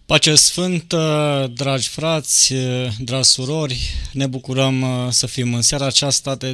Pace sfântă, dragi frați, dragi surori, ne bucurăm să fim în seara aceasta de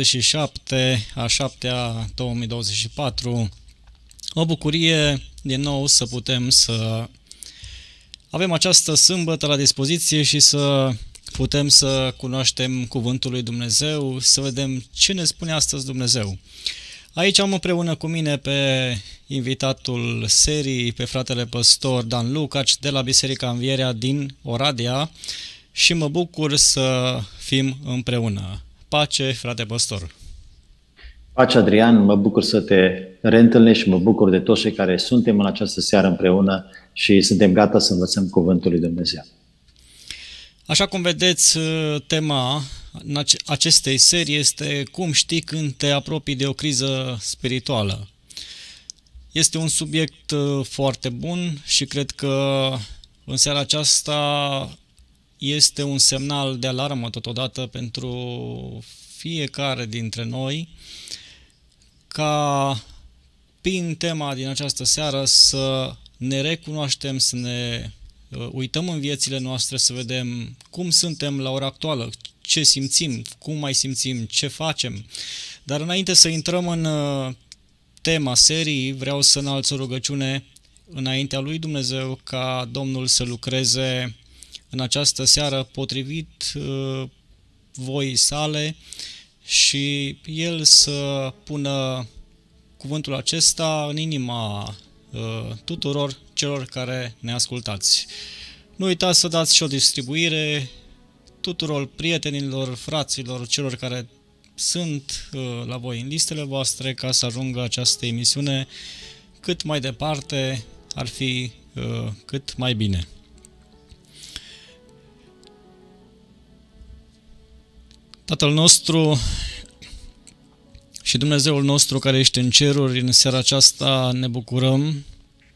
27/7/a 2024. O bucurie din nou să putem să avem această sâmbătă la dispoziție și să putem să cunoaștem Cuvântul lui Dumnezeu, să vedem ce ne spune astăzi Dumnezeu. Aici am împreună cu mine pe invitatul serii, pe fratele păstor Dan Lucaci de la Biserica Învierea din Oradea și mă bucur să fim împreună. Pace, frate păstor! Pace, Adrian, mă bucur să te reîntâlnesc și mă bucur de toți cei care suntem în această seară împreună și suntem gata să învățăm Cuvântul lui Dumnezeu. Așa cum vedeți, tema acestei serii este cum știi când te apropii de o criză spirituală. Este un subiect foarte bun și cred că în seara aceasta este un semnal de alarmă totodată pentru fiecare dintre noi ca prin tema din această seară să ne recunoaștem, să ne uităm în viețile noastre, să vedem cum suntem la ora actuală, ce simțim, cum mai simțim, ce facem. Dar înainte să intrăm în tema serii, vreau să înalț o rugăciune înaintea lui Dumnezeu ca Domnul să lucreze în această seară potrivit voii sale și El să pună cuvântul acesta în inima tuturor celor care ne ascultați. Nu uitați să dați și o distribuire tuturor prietenilor, fraților, celor care sunt la voi în listele voastre ca să ajungă această emisiune cât mai departe, ar fi cât mai bine. Tatăl nostru și Dumnezeul nostru care ești în ceruri, în seara aceasta ne bucurăm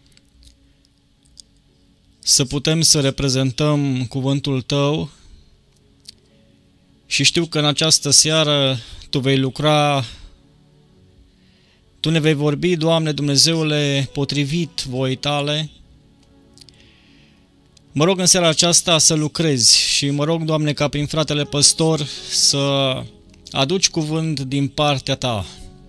să putem să reprezentăm cuvântul Tău și știu că în această seară Tu vei lucra, Tu ne vei vorbi, Doamne Dumnezeule, potrivit voii Tale. Mă rog în seara aceasta să lucrezi și mă rog, Doamne, ca prin fratele păstor să aduci cuvânt din partea Ta.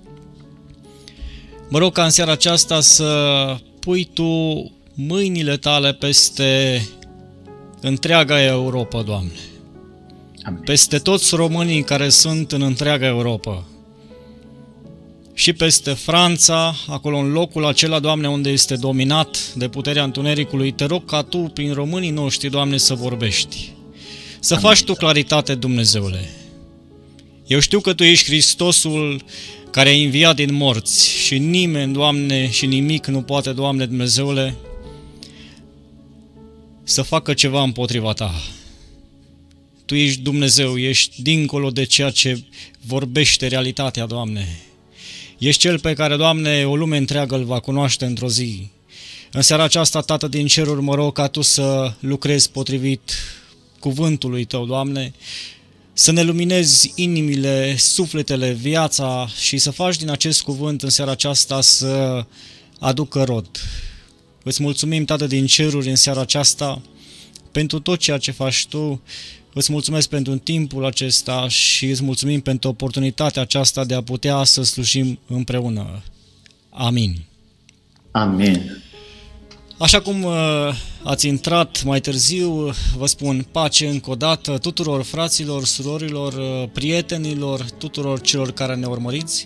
Mă rog ca în seara aceasta să pui Tu mâinile Tale peste întreaga Europa, Doamne. Amin. Peste toți românii care sunt în întreaga Europa. Și peste Franța, acolo în locul acela, Doamne, unde este dominat de puterea întunericului, Te rog ca Tu, prin românii noștri, Doamne, să vorbești. Să Amin. faci Tu claritate, Dumnezeule. Eu știu că Tu ești Hristosul care a înviat din morți și nimeni, Doamne, și nimic nu poate, Doamne Dumnezeule, să facă ceva împotriva Ta. Tu ești Dumnezeu, ești dincolo de ceea ce vorbește realitatea, Doamne. Ești Cel pe care, Doamne, o lume întreagă îl va cunoaște într-o zi. În seara aceasta, Tată din ceruri, mă rog ca Tu să lucrezi potrivit cuvântului Tău, Doamne, să ne luminezi inimile, sufletele, viața și să faci din acest cuvânt în seara aceasta să aducă rod. Îți mulțumim, Tată din ceruri, în seara aceasta pentru tot ceea ce faci Tu. Îți mulțumesc pentru timpul acesta și îți mulțumim pentru oportunitatea aceasta de a putea să slujim împreună. Amin. Amin. Așa cum ați intrat mai târziu, vă spun pace încă o dată tuturor fraților, surorilor, prietenilor, tuturor celor care ne urmăriți.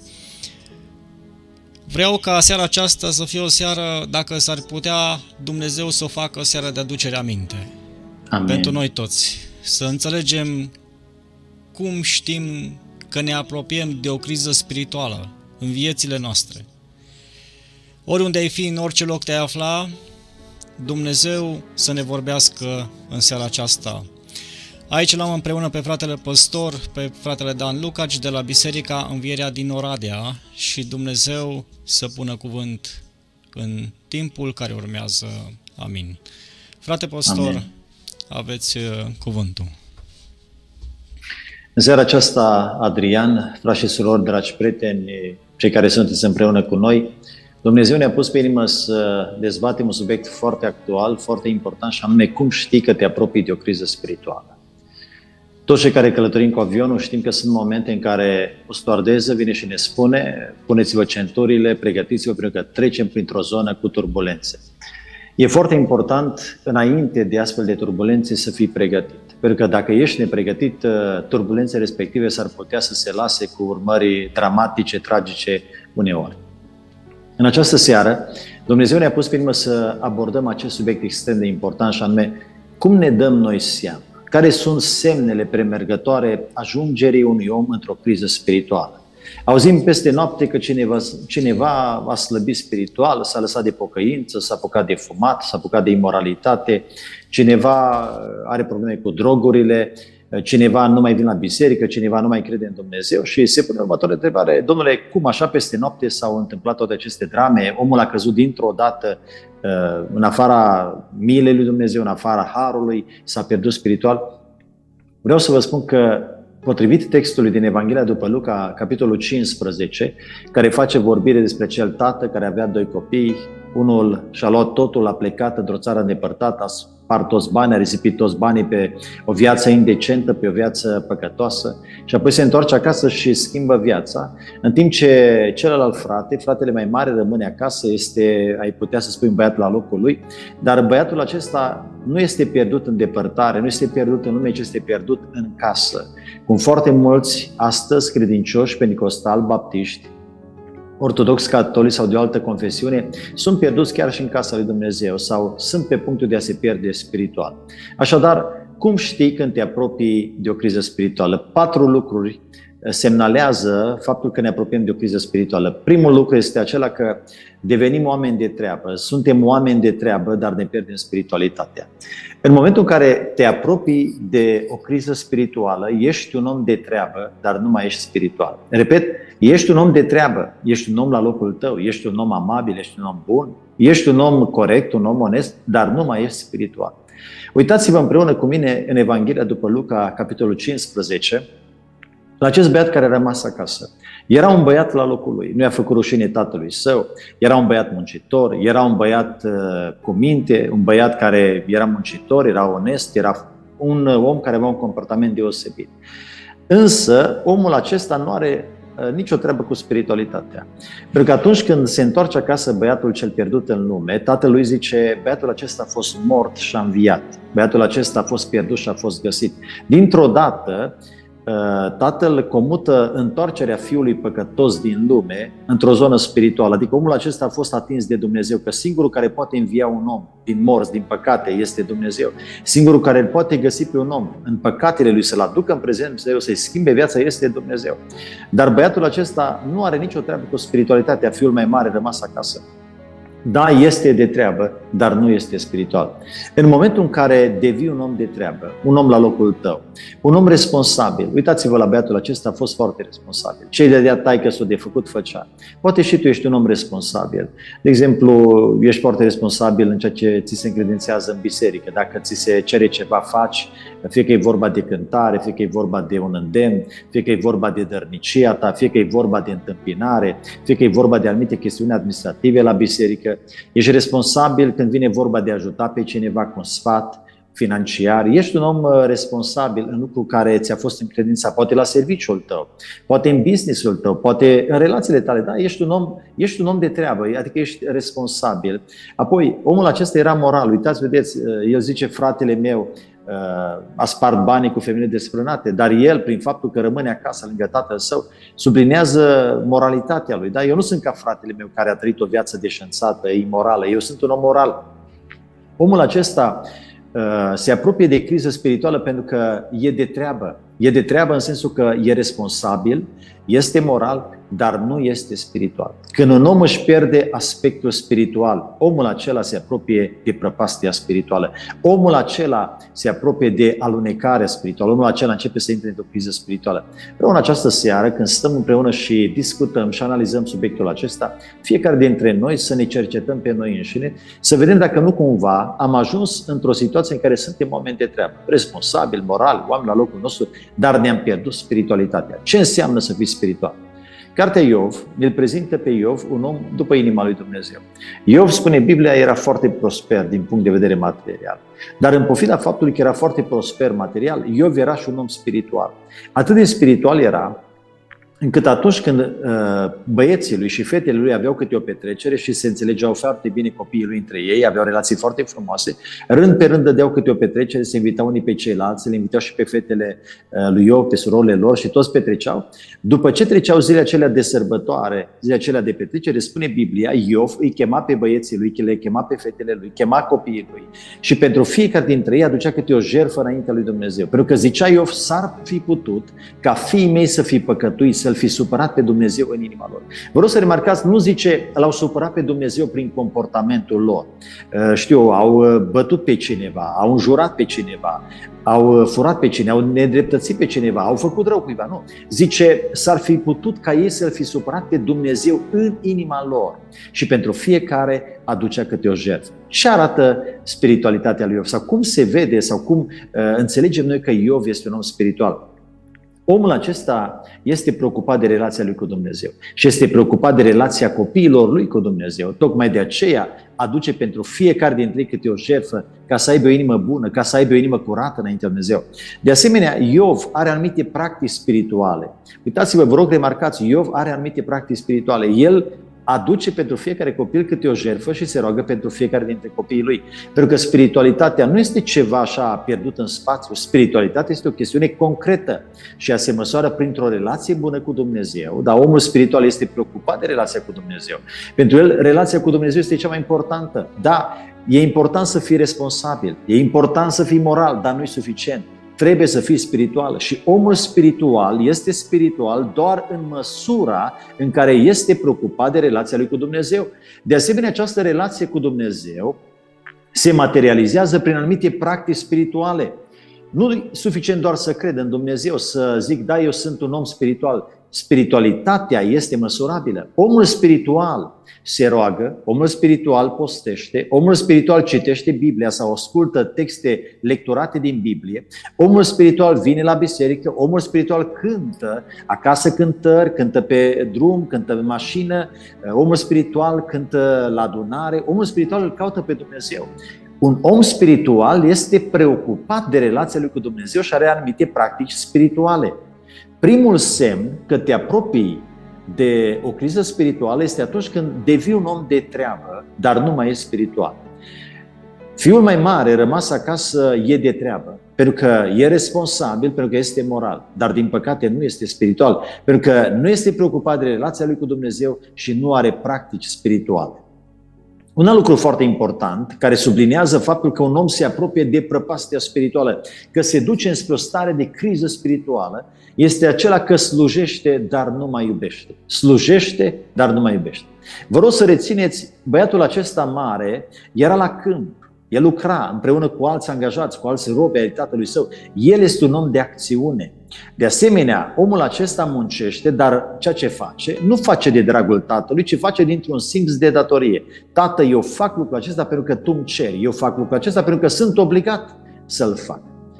Vreau ca seara aceasta să fie o seară, dacă s-ar putea, Dumnezeu să o facă o seară de aducere aminte. Amin. Pentru noi toți. Să înțelegem cum știm că ne apropiem de o criză spirituală în viețile noastre. Oriunde ai fi, în orice loc te-ai afla, Dumnezeu să ne vorbească în seara aceasta. Aici l-am împreună pe fratele păstor, pe fratele Dan Lucaci de la Biserica Învierea din Oradea și Dumnezeu să pună cuvânt în timpul care urmează. Amin. Frate păstor, Amin. Aveți cuvântul. În seara aceasta, Adrian, frați și surori, dragi prieteni, cei care sunteți împreună cu noi, Dumnezeu ne-a pus pe inimă să dezbatem un subiect foarte actual, foarte important, și anume cum știi că te apropii de o criză spirituală. Toți cei care călătorim cu avionul știm că sunt momente în care o stewardeză vine și ne spune: puneți-vă centurile, pregătiți-vă pentru că trecem printr-o zonă cu turbulențe. E foarte important, înainte de astfel de turbulențe, să fii pregătit. Pentru că dacă ești nepregătit, turbulențele respective s-ar putea să se lase cu urmări dramatice, tragice uneori. În această seară, Dumnezeu ne-a pus pe inimă să abordăm acest subiect extrem de important, și anume, cum ne dăm noi seama? Care sunt semnele premergătoare ajungerii unui om într-o criză spirituală? Auzim peste noapte că cineva a slăbit spiritual, s-a lăsat de pocăință, s-a apucat de fumat, s-a apucat de imoralitate, cineva are probleme cu drogurile, cineva nu mai vine la biserică, cineva nu mai crede în Dumnezeu și se pune următoarea întrebare: domnule, cum așa peste noapte s-au întâmplat toate aceste drame? Omul a căzut dintr-o dată în afara milei lui Dumnezeu, în afara harului, s-a pierdut spiritual? Vreau să vă spun că, potrivit textului din Evanghelia după Luca, capitolul 15, care face vorbire despre cel tată care avea 2 copii, unul și-a luat totul, a plecat într-o țară îndepărtată, a spart toți banii, a risipit toți banii pe o viață indecentă, pe o viață păcătoasă, și apoi se întoarce acasă și schimbă viața, în timp ce celălalt frate, fratele mai mare, rămâne acasă, este, ai putea să spui, un băiat la locul lui, dar băiatul acesta nu este pierdut în depărtare, nu este pierdut în lume, ci este pierdut în casă. Cum foarte mulți astăzi credincioși, penticostali, baptiști, ortodoxi, catolici sau de o altă confesiune, sunt pierduți chiar și în casa lui Dumnezeu sau sunt pe punctul de a se pierde spiritual. Așadar, cum știi când te apropii de o criză spirituală? 4 lucruri semnalează faptul că ne apropiem de o criză spirituală. Primul lucru este acela că devenim oameni de treabă. Suntem oameni de treabă, dar ne pierdem spiritualitatea. În momentul în care te apropii de o criză spirituală, ești un om de treabă, dar nu mai ești spiritual. Repet, ești un om de treabă, ești un om la locul tău, ești un om amabil, ești un om bun, ești un om corect, un om onest, dar nu mai ești spiritual. Uitați-vă împreună cu mine în Evanghelia după Luca, capitolul 15, la acest băiat care a rămas acasă. Era un băiat la locul lui, nu i-a făcut rușine tatălui său, era un băiat muncitor, era un băiat cu minte, un băiat care era muncitor, era onest, era un om care avea un comportament deosebit. Însă, omul acesta nu are nicio treabă cu spiritualitatea. Pentru că atunci când se întoarce acasă băiatul cel pierdut în lume, tatălui zice: băiatul acesta a fost mort și a înviat, băiatul acesta a fost pierdut și a fost găsit. Dintr-o dată, tatăl comută întoarcerea fiului păcătos din lume într-o zonă spirituală. Adică omul acesta a fost atins de Dumnezeu, că singurul care poate învia un om din morți, din păcate, este Dumnezeu. Singurul care îl poate găsi pe un om în păcatele lui, să-l aducă în prezență, să-i schimbe viața, este Dumnezeu. Dar băiatul acesta nu are nicio treabă cu spiritualitatea. Fiul mai mare rămas acasă, da, este de treabă, dar nu este spiritual. În momentul în care devii un om de treabă, un om la locul tău, un om responsabil, uitați-vă la băiatul acesta, a fost foarte responsabil. Cei de-a taică-s-o de făcut făcea. Poate și tu ești un om responsabil. De exemplu, ești foarte responsabil în ceea ce ți se încredințează în biserică. Dacă ți se cere ceva, faci, fie că e vorba de cântare, fie că e vorba de un îndemn, fie că e vorba de dărnicia ta, fie că e vorba de întâmpinare, fie că e vorba de anumite chestiuni administrative la biserică. Ești responsabil când vine vorba de a ajuta pe cineva cu un sfat financiar. Ești un om responsabil în lucru care ți-a fost încredințat, poate la serviciul tău, poate în business-ul tău, poate în relațiile tale. Da? Ești un om de treabă, adică ești responsabil. Apoi, omul acesta era moral. Uitați, vedeți, el zice: fratele meu a spart banii cu femeile desfrânate, dar el, prin faptul că rămâne acasă lângă tatăl său, sublinează moralitatea lui. Da? Eu nu sunt ca fratele meu care a trăit o viață deșanțată, imorală. Eu sunt un om moral. Omul acesta se apropie de criză spirituală pentru că e de treabă. E de treabă în sensul că e responsabil, este moral, dar nu este spiritual. Când un om își pierde aspectul spiritual, omul acela se apropie de prăpastia spirituală. Omul acela se apropie de alunecarea spirituală. Omul acela începe să intre într-o criză spirituală. Vreau în această seară, când stăm împreună și discutăm și analizăm subiectul acesta, fiecare dintre noi să ne cercetăm pe noi înșine, să vedem dacă nu cumva am ajuns într-o situație în care suntem oameni de treabă, responsabili, morali, oameni la locul nostru, dar ne-am pierdut spiritualitatea. Ce înseamnă să fii spiritual? Cartea Iov ne-l prezintă pe Iov un om după inima lui Dumnezeu. Iov, spune Biblia, era foarte prosper din punct de vedere material. Dar în pofida faptului că era foarte prosper material, Iov era și un om spiritual. Atât de spiritual era, încât atunci când băieții lui și fetele lui aveau câte o petrecere și se înțelegeau foarte bine copiii lui între ei, aveau relații foarte frumoase, rând pe rând dădeau câte o petrecere, se invitau unii pe ceilalți, le invitau și pe fetele lui Iov, pe surorile lor și toți petreceau. După ce treceau zilele acelea de sărbătoare, zilele acelea de petrecere, spune Biblia, Iov îi chema pe băieții lui, le chema pe fetele lui, chema copiii lui și pentru fiecare dintre ei aducea câte o jertfă înaintea lui Dumnezeu. Pentru că zicea Iov, s-ar fi putut ca fiii mei să fi păcătuit, să-L fi supărat pe Dumnezeu în inima lor. Vreau să remarcați, nu zice l-au supărat pe Dumnezeu prin comportamentul lor. Au bătut pe cineva, au înjurat pe cineva, au furat pe cineva, au nedreptățit pe cineva, au făcut rău cuiva. Nu. Zice, s-ar fi putut ca ei să-L fi supărat pe Dumnezeu în inima lor. Și pentru fiecare aducea câte o jertfă. Ce arată spiritualitatea lui Iov? Sau cum se vede, sau cum înțelegem noi că Iov este un om spiritual? Omul acesta este preocupat de relația lui cu Dumnezeu și este preocupat de relația copiilor lui cu Dumnezeu. Tocmai de aceea aduce pentru fiecare dintre ei câte o jertfă ca să aibă o inimă bună, ca să aibă o inimă curată înaintea lui Dumnezeu. De asemenea, Iov are anumite practici spirituale. Uitați-vă, vă rog, remarcați, Iov are anumite practici spirituale. El aduce pentru fiecare copil câte o jertfă și se roagă pentru fiecare dintre copiii lui. Pentru că spiritualitatea nu este ceva așa pierdut în spațiu. Spiritualitatea este o chestiune concretă și ea se măsoară printr-o relație bună cu Dumnezeu. Dar omul spiritual este preocupat de relația cu Dumnezeu. Pentru el, relația cu Dumnezeu este cea mai importantă. Da, e important să fii responsabil, e important să fii moral, dar nu e suficient. Trebuie să fii spiritual și omul spiritual este spiritual doar în măsura în care este preocupat de relația lui cu Dumnezeu. De asemenea, această relație cu Dumnezeu se materializează prin anumite practici spirituale. Nu e suficient doar să cred în Dumnezeu, să zic, da, eu sunt un om spiritual. Spiritualitatea este măsurabilă. Omul spiritual se roagă, omul spiritual postește, omul spiritual citește Biblia sau ascultă texte lecturate din Biblie, omul spiritual vine la biserică, omul spiritual cântă acasă cântări, cântă pe drum, cântă în mașină, omul spiritual cântă la adunare, omul spiritual îl caută pe Dumnezeu. Un om spiritual este preocupat de relația lui cu Dumnezeu și are anumite practici spirituale. Primul semn că te apropii de o criză spirituală este atunci când devii un om de treabă, dar nu mai e spiritual. Fiul mai mare, rămas acasă, e de treabă, pentru că e responsabil, pentru că este moral, dar din păcate nu este spiritual, pentru că nu este preocupat de relația lui cu Dumnezeu și nu are practici spirituale. Un alt lucru foarte important, care sublinează faptul că un om se apropie de prăpastia spirituală, că se duce înspre o stare de criză spirituală, este acela că slujește, dar nu mai iubește. Slujește, dar nu mai iubește. Vă rog să rețineți, băiatul acesta mare era la câmp. El lucra împreună cu alți angajați, cu alți robi ai tatălui său. El este un om de acțiune. De asemenea, omul acesta muncește, dar ceea ce face, nu face de dragul tatălui, ci face dintr-un simț de datorie. Tată, eu fac lucrul acesta pentru că tu îmi ceri. Eu fac lucrul acesta pentru că sunt obligat să-l fac.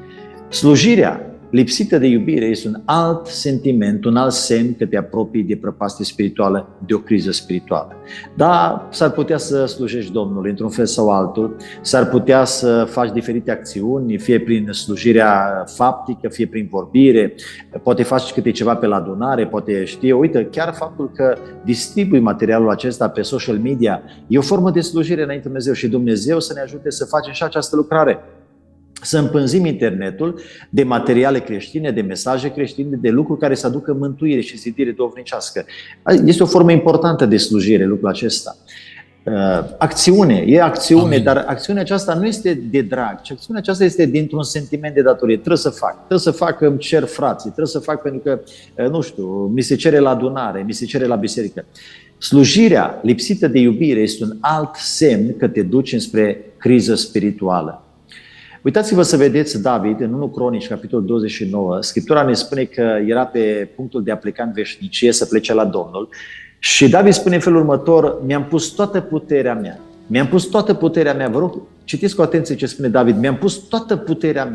Slujirea lipsită de iubire este un alt sentiment, un alt semn că te apropii de prăpastie spirituală, de o criză spirituală. Da, s-ar putea să slujești Domnului într-un fel sau altul, s-ar putea să faci diferite acțiuni, fie prin slujirea faptică, fie prin vorbire, poate faci câte ceva pe la adunare, poate uite, chiar faptul că distribui materialul acesta pe social media e o formă de slujire înainte Dumnezeu și Dumnezeu să ne ajute să facem și această lucrare. Să împânzim internetul de materiale creștine, de mesaje creștine, de lucruri care să aducă mântuire și zidire duhovnicească. Este o formă importantă de slujire, lucrul acesta. Acțiune, e acțiune, Amin. Dar acțiunea aceasta nu este de drag, ci acțiunea aceasta este dintr-un sentiment de datorie. Trebuie să fac, îmi cer frații, trebuie să fac pentru că, nu știu, mi se cere la adunare, mi se cere la biserică. Slujirea lipsită de iubire este un alt semn că te duci înspre criză spirituală. Uitați-vă să vedeți David în 1 Cronici, capitolul 29, Scriptura ne spune că era pe punctul de a pleca în veșnicie, să plece la Domnul și David spune în felul următor, mi-am pus toată puterea mea, vă rog, citiți cu atenție ce spune David, mi-am pus toată puterea mea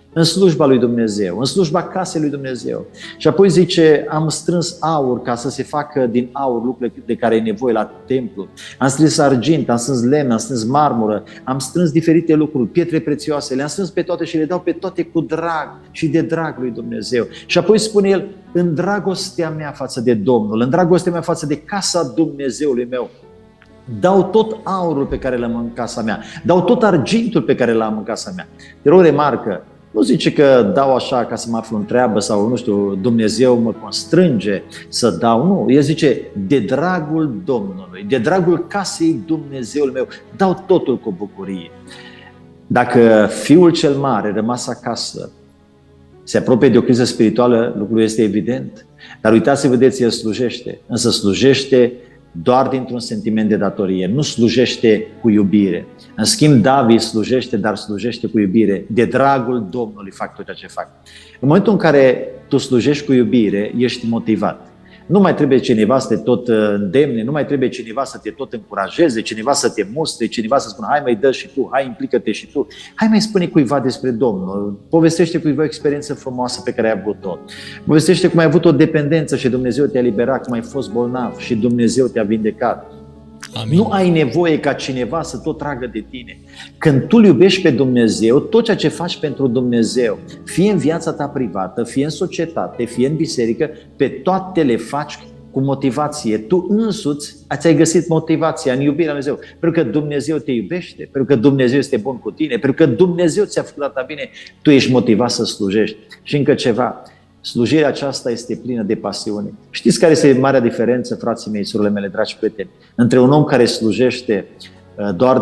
în slujba lui Dumnezeu, în slujba casei lui Dumnezeu. Și apoi zice, am strâns aur ca să se facă din aur lucrurile de care e nevoie la templu. Am strâns argint, am strâns lemn, am strâns marmură, am strâns diferite lucruri, pietre prețioase, le-am strâns pe toate și le dau pe toate cu drag și de drag lui Dumnezeu. Și apoi spune el, în dragostea mea față de Domnul, în dragostea mea față de casa Dumnezeului meu, dau tot aurul pe care l-am în casa mea, dau tot argintul pe care l-am în casa mea. Te rog, remarcă, nu zice că dau așa ca să mă aflu în treabă sau, nu știu, Dumnezeu mă constrânge să dau. Nu, el zice, de dragul Domnului, de dragul casei Dumnezeului meu, dau totul cu bucurie. Dacă fiul cel mare rămas acasă se apropie de o criză spirituală, lucrul este evident. Dar uitați să vedeți, el slujește, însă slujește doar dintr-un sentiment de datorie, nu slujește cu iubire. În schimb, David slujește, dar slujește cu iubire. De dragul Domnului fac tot ceea ce fac. În momentul în care tu slujești cu iubire, ești motivat. Nu mai trebuie cineva să te tot îndemne, nu mai trebuie cineva să te tot încurajeze, cineva să te mustre, cineva să spună, hai mai dă și tu, hai implică-te și tu, hai mai spune cuiva despre Domnul, povestește cuiva o experiență frumoasă pe care ai avut-o, povestește cum ai avut o dependență și Dumnezeu te-a eliberat, cum ai fost bolnav și Dumnezeu te-a vindecat. Amin. Nu ai nevoie ca cineva să tot tragă de tine. Când tu îl iubești pe Dumnezeu, tot ceea ce faci pentru Dumnezeu, fie în viața ta privată, fie în societate, fie în biserică, pe toate le faci cu motivație. Tu însuți ți-ai găsit motivația în iubirea lui Dumnezeu. Pentru că Dumnezeu te iubește, pentru că Dumnezeu este bun cu tine, pentru că Dumnezeu ți-a făcut atât bine, tu ești motivat să slujești. Și încă ceva, slujirea aceasta este plină de pasiune. Știți care este marea diferență, frații mei, surorile mele, dragi prieteni, între un om care slujește doar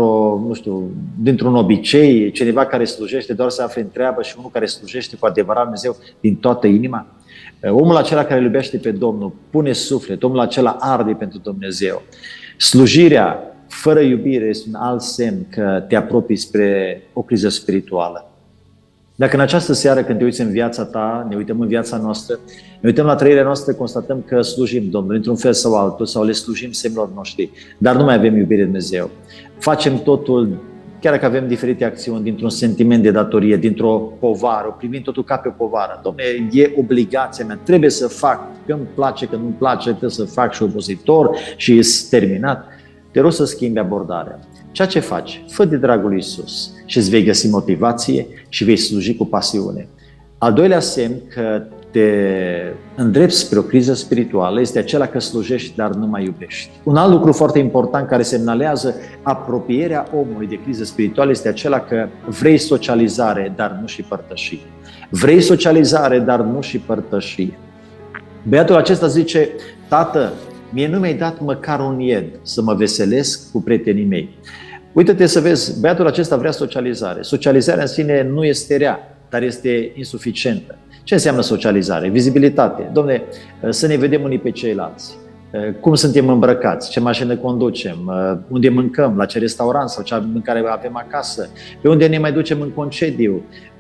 dintr-un obicei, cineva care slujește doar să afle în treabă și unul care slujește cu adevărat Dumnezeu din toată inima? Omul acela care îl iubește pe Domnul pune suflet, omul acela arde pentru Dumnezeu. Slujirea fără iubire este un alt semn că te apropii spre o criză spirituală. Dacă în această seară, când te uiți în viața ta, ne uităm în viața noastră, ne uităm la trăirea noastră, constatăm că slujim Domnului într-un fel sau altul, sau le slujim semnilor noștri, dar nu mai avem iubire de Dumnezeu. Facem totul, chiar dacă avem diferite acțiuni, dintr-un sentiment de datorie, dintr-o povară, o privim totul ca pe o povară. Dom'le, e obligația mea, trebuie să fac, că îmi place, că nu-mi place, trebuie să fac și opositor și e terminat. Te rog să schimbi abordarea. Ceea ce faci, fă de dragul lui Iisus și îți vei găsi motivație și vei sluji cu pasiune. Al doilea semn că te îndrepți spre o criză spirituală este acela că slujești, dar nu mai iubești. Un alt lucru foarte important care semnalează apropierea omului de criză spirituală este acela că vrei socializare, dar nu și părtășie. Vrei socializare, dar nu și părtășie. Băiatul acesta zice, tată, mie nu mi-ai dat măcar un ied să mă veselesc cu prietenii mei. Uită-te să vezi, băiatul acesta vrea socializare. Socializarea în sine nu este rea, dar este insuficientă. Ce înseamnă socializare? Vizibilitate. Dom'le, să ne vedem unii pe ceilalți. Cum suntem îmbrăcați, ce mașină conducem, unde mâncăm, la ce restaurant sau ce mâncare avem acasă, pe unde ne mai ducem în concediu,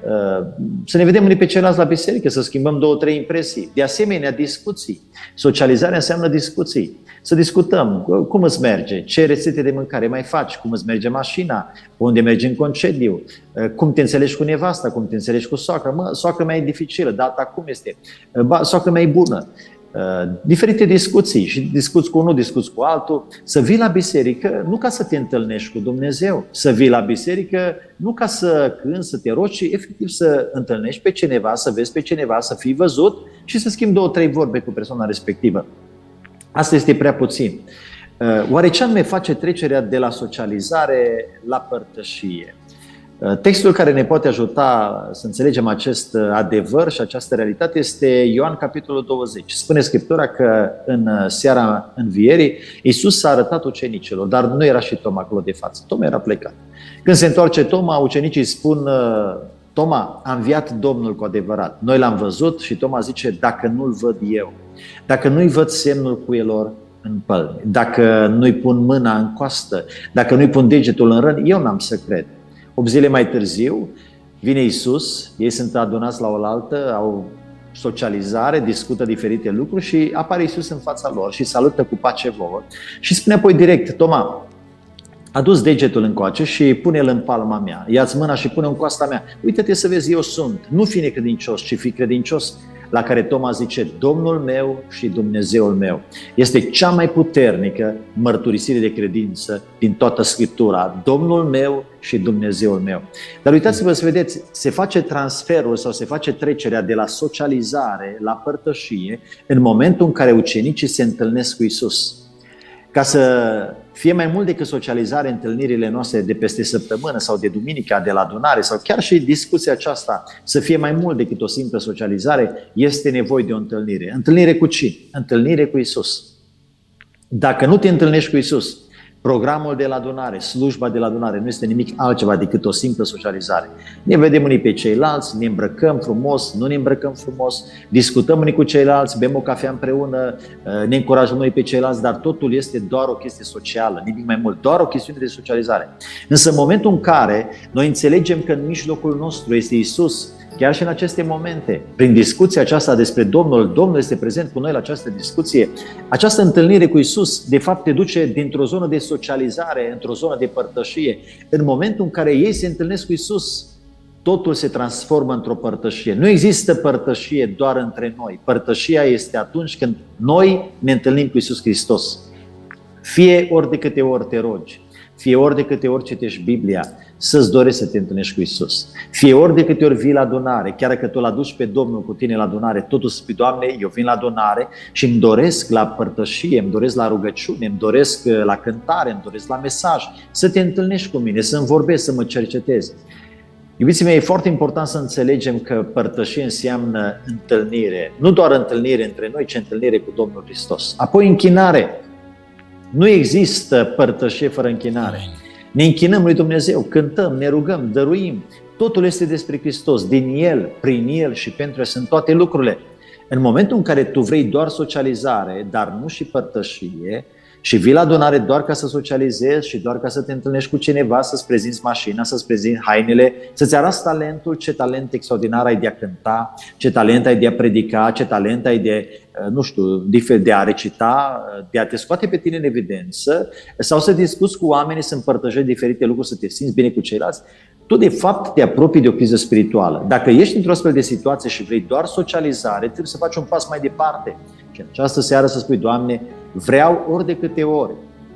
să ne vedem unii pe ceilalți la biserică, să schimbăm 2-3 impresii. De asemenea, discuții. Socializarea înseamnă discuții. Să discutăm cum îți merge, ce rețete de mâncare mai faci, cum îți merge mașina, unde mergi în concediu, cum te înțelegi cu nevasta, cum te înțelegi cu soacră. Soacră mai e dificilă, data cum este, soacră mai bună. Diferite discuții și discuți cu unul, discuți cu altul. Să vii la biserică nu ca să te întâlnești cu Dumnezeu, să vii la biserică nu ca să cânți, să te rogi, ci efectiv să întâlnești pe cineva, să vezi pe cineva, să fii văzut și să schimbi 2-3 vorbe cu persoana respectivă. Asta este prea puțin. Oare ce anume face trecerea de la socializare la părtășie? Textul care ne poate ajuta să înțelegem acest adevăr și această realitate este Ioan capitolul 20. Spune Scriptura că în seara învierii Iisus s-a arătat ucenicilor, dar nu era și Toma acolo de față. Toma era plecat. Când se întoarce Toma, ucenicii spun, Toma, a înviat Domnul cu adevărat. Noi l-am văzut și Toma zice, dacă nu-l văd eu, dacă nu-i văd semnul cuielor în pălmi, dacă nu-i pun mâna în coastă, dacă nu-i pun degetul în rân, eu n-am să cred. 8 zile mai târziu vine Iisus, ei sunt adunați la oaltă, au socializare, discută diferite lucruri și apare Iisus în fața lor și salută cu pace vouă și spune apoi direct, Toma, adu-ți degetul încoace și pune-l în palma mea. Ia-ți mâna și pune-o în coasta mea. Uită-te să vezi, eu sunt. Nu fi necredincios, ci fi credincios. La care Toma zice, Domnul meu și Dumnezeul meu. Este cea mai puternică mărturisire de credință din toată Scriptura. Domnul meu și Dumnezeul meu. Dar uitați-vă să vedeți, se face transferul sau se face trecerea de la socializare la părtășie în momentul în care ucenicii se întâlnesc cu Iisus. Ca să fie mai mult decât socializare, întâlnirile noastre de peste săptămână sau de duminica, de la adunare sau chiar și discuția aceasta să fie mai mult decât o simplă socializare, este nevoie de o întâlnire. Întâlnire cu cine? Întâlnire cu Iisus. Dacă nu te întâlnești cu Iisus, programul de la adunare, slujba de la adunare nu este nimic altceva decât o simplă socializare. Ne vedem unii pe ceilalți, ne îmbrăcăm frumos, nu ne îmbrăcăm frumos, discutăm unii cu ceilalți, bem o cafea împreună, ne încurajăm unii pe ceilalți, dar totul este doar o chestie socială, nimic mai mult, doar o chestiune de socializare. Însă în momentul în care noi înțelegem că în mijlocul nostru este Iisus, chiar și în aceste momente, prin discuția aceasta despre Domnul este prezent cu noi la această discuție, această întâlnire cu Iisus, de fapt, te duce dintr-o zonă de socializare, într-o zonă de părtășie. În momentul în care ei se întâlnesc cu Iisus, totul se transformă într-o părtășie. Nu există părtășie doar între noi. Părtășia este atunci când noi ne întâlnim cu Iisus Hristos. Fie ori de câte ori te rogi, fie ori de câte ori citești Biblia, să-ți dorești să te întâlnești cu Iisus. Fie ori de câte ori vii la adunare, chiar că tu l-aduci pe Domnul cu tine la adunare, totul să spui, Doamne, eu vin la adunare și îmi doresc la părtășie, îmi doresc la rugăciune, îmi doresc la cântare, îmi doresc la mesaj, să te întâlnești cu mine, să-mi vorbești, să mă cercetezi. Iubiții mei, e foarte important să înțelegem că părtășie înseamnă întâlnire. Nu doar întâlnire între noi, ci întâlnire cu Domnul Hristos. Apoi închinare. Nu există părtășie fără închinare. Ne închinăm lui Dumnezeu, cântăm, ne rugăm, dăruim. Totul este despre Hristos. Din El, prin El și pentru El sunt toate lucrurile. În momentul în care tu vrei doar socializare, dar nu și părtășie, și vii la adunare doar ca să socializezi și doar ca să te întâlnești cu cineva, să-ți prezinți mașina, să-ți prezinți hainele, să-ți arăți talentul, ce talent extraordinar ai de a cânta, ce talent ai de a predica, ce talent ai de, nu știu, de a recita, de a te scoate pe tine în evidență sau să discuți cu oamenii, să împărtășești diferite lucruri, să te simți bine cu ceilalți, tu de fapt te apropii de o criză spirituală. Dacă ești într-o astfel de situație și vrei doar socializare, trebuie să faci un pas mai departe. Și în această seară să spui, Doamne, vreau ori de câte ori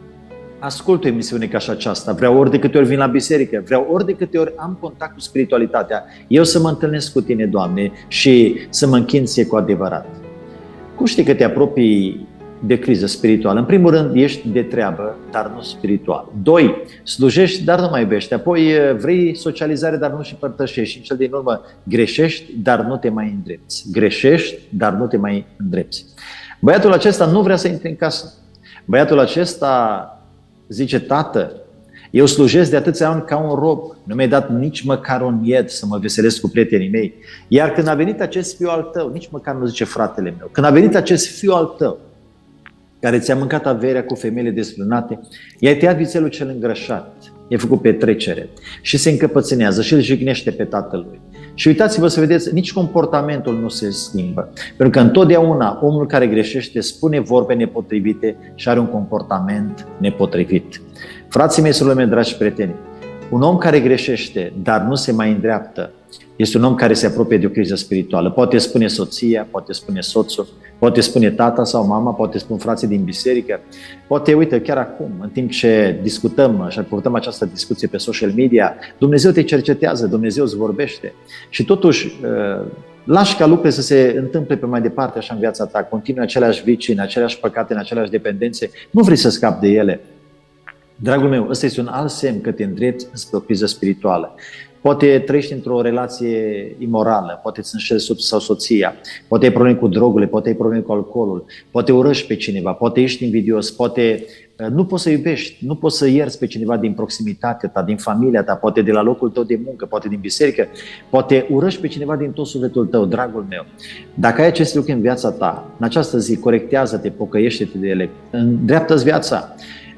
ascult o emisiune ca și aceasta, vreau ori de câte ori vin la biserică, vreau ori de câte ori am contact cu spiritualitatea, eu să mă întâlnesc cu Tine, Doamne, și să mă închin Ție cu adevărat. Cum știi că te apropii de criză spirituală? În primul rând, ești de treabă, dar nu spiritual. 2. Slujești, dar nu mai iubești. Apoi vrei socializare, dar nu și părtășești. Și în cel din urmă, greșești, dar nu te mai îndrepți. Greșești, dar nu te mai îndrepți. Băiatul acesta nu vrea să intre în casă. Băiatul acesta zice, Tată, eu slujesc de atâția ani ca un rob, nu mi-ai dat nici măcar un ied să mă veselesc cu prietenii mei. Iar când a venit acest fiu al tău, nici măcar nu zice fratele meu, când a venit acest fiu al tău, care ți-a mâncat averea cu femeile desfrânate, i-ai tăiat vițelul cel îngrășat, i-a făcut petrecere și se încăpățânează și îl jignește pe tatălui. Și uitați-vă să vedeți, nici comportamentul nu se schimbă. Pentru că întotdeauna omul care greșește spune vorbe nepotrivite și are un comportament nepotrivit. Frații mei, surorile mele, dragi prieteni, un om care greșește, dar nu se mai îndreaptă, este un om care se apropie de o criză spirituală. Poate spune soția, poate spune soțul, poate spune tata sau mama, poate spune frații din biserică. Poate, uite, chiar acum, în timp ce discutăm și purtăm această discuție pe social media, Dumnezeu te cercetează, Dumnezeu îți vorbește. Și totuși, lași ca lucrurile să se întâmple pe mai departe așa în viața ta, continui aceleași vicii, în aceleași păcate, în aceleași dependențe, nu vrei să scapi de ele. Dragul meu, ăsta este un alt semn că te îndrepți spre o criză spirituală. Poate trăiești într-o relație imorală, poate îți înșeli soțul sau soția, poate ai probleme cu drogurile, poate ai probleme cu alcoolul, poate urăști pe cineva, poate ești invidios, poate nu poți să iubești, nu poți să ierți pe cineva din proximitatea ta, din familia ta, poate de la locul tău de muncă, poate din biserică, poate urăști pe cineva din tot sufletul tău, dragul meu. Dacă ai aceste lucruri în viața ta, în această zi, corectează-te, pocăiește-te de ele, îndreaptă-ți viața.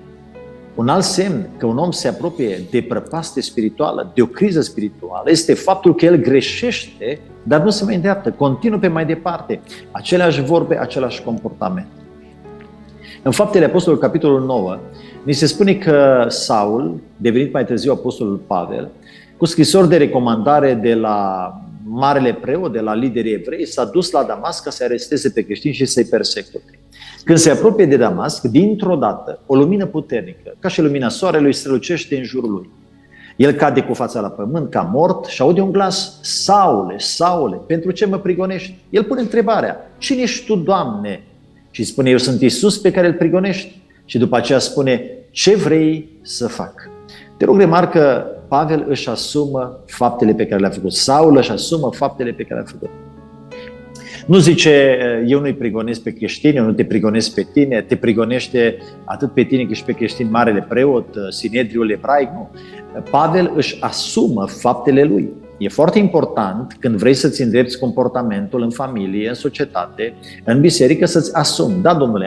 Un alt semn că un om se apropie de prăpastie spirituală, de o criză spirituală, este faptul că el greșește, dar nu se mai îndreaptă, continuă pe mai departe. Aceleași vorbe, același comportament. În Faptele Apostolilor, capitolul 9, Ni se spune că Saul, devenit mai târziu apostolul Pavel, cu scrisori de recomandare de la marele preot, de la liderii evrei, s-a dus la Damasc ca să aresteze pe creștini și să-i persecute. Când se apropie de Damasc, dintr-o dată, o lumină puternică, ca și lumina soarelui, strălucește în jurul lui. El cade cu fața la pământ, ca mort, și aude un glas: Saule, Saule, pentru ce mă prigonești? El pune întrebarea: cine ești tu, Doamne? Și spune: eu sunt Iisus pe care îl prigonești. Și după aceea spune: ce vrei să fac? Te rog, remarcă, Pavel își asumă faptele pe care le-a făcut. Saul își asumă faptele pe care le-a făcut. Nu zice: eu nu-i prigonesc pe creștini, eu nu te prigonesc pe tine, te prigonește atât pe tine cât și pe creștini marele preot, Sinedriul ebraic. Nu. Pavel își asumă faptele lui. E foarte important, când vrei să-ți îndrepți comportamentul în familie, în societate, în biserică, să-ți asumi: da, domnule,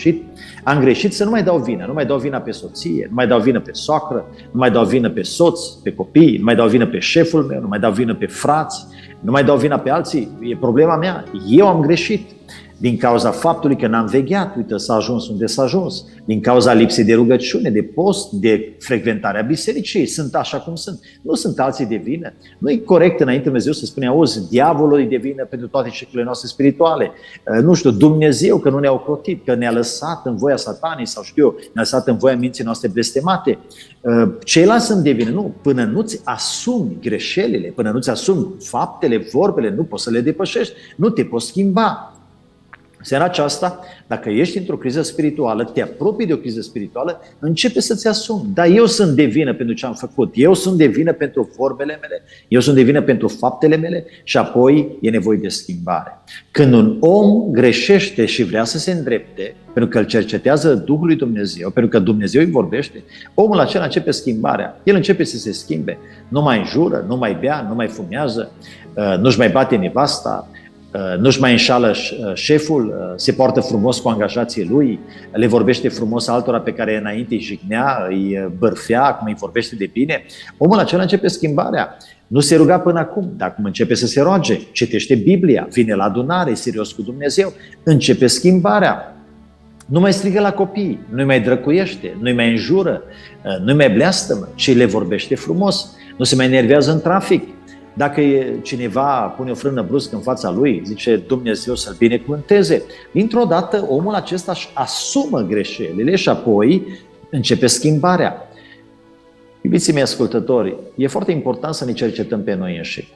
am greșit, să nu mai dau vină. Nu mai dau vina pe soție, nu mai dau vină pe soacră, nu mai dau vină pe soț, pe copii, nu mai dau vină pe șeful meu, nu mai dau vină pe frați, nu mai dau vina pe alții. E problema mea. Eu am greșit. Din cauza faptului că n-am vegheat, uite, s-a ajuns unde s-a ajuns. Din cauza lipsei de rugăciune, de post, de frecventarea bisericii. Sunt așa cum sunt. Nu sunt alții de vină. Nu e corect înainte Dumnezeu să spune: auzi, diavolul e de vină pentru toate eșecurile noastre spirituale. Nu știu, Dumnezeu că nu ne-a ocrotit, că ne-a lăsat în voia Satanei sau știu eu, ne-a lăsat în voia minții noastre blestemate. Ceilalți sunt de vină. Nu, până nu-ți asumi greșelile, până nu-ți asumi faptele, vorbele, nu poți să le depășești, nu te poți schimba. Seara aceasta, dacă ești într-o criză spirituală, te apropii de o criză spirituală, începe să-ți asumi: da, eu sunt de vină pentru ce am făcut, eu sunt de vină pentru vorbele mele, eu sunt de vină pentru faptele mele, și apoi e nevoie de schimbare. Când un om greșește și vrea să se îndrepte, pentru că îl cercetează Duhul lui Dumnezeu, pentru că Dumnezeu îi vorbește, omul acela începe schimbarea. El începe să se schimbe. Nu mai înjură, nu mai bea, nu mai fumează, nu-și mai bate nevasta, nu-și mai înșală șeful, se poartă frumos cu angajații lui, le vorbește frumos altora pe care înainte îi jignea, îi bârfea, acum îi vorbește de bine. Omul acela începe schimbarea. Nu se ruga până acum, dar acum începe să se roage, citește Biblia, vine la adunare, e serios cu Dumnezeu, începe schimbarea. Nu mai strigă la copii, nu-i mai drăcuiește, nu-i mai înjură, nu-i mai bleastămă, ci le vorbește frumos, nu se mai enervează în trafic. Dacă cineva pune o frână bruscă în fața lui, zice: Dumnezeu să-l binecuvânteze. Dintr-o dată, omul acesta își asumă greșelile și apoi începe schimbarea. Iubiții mei ascultători, e foarte important să ne cercetăm pe noi înșine.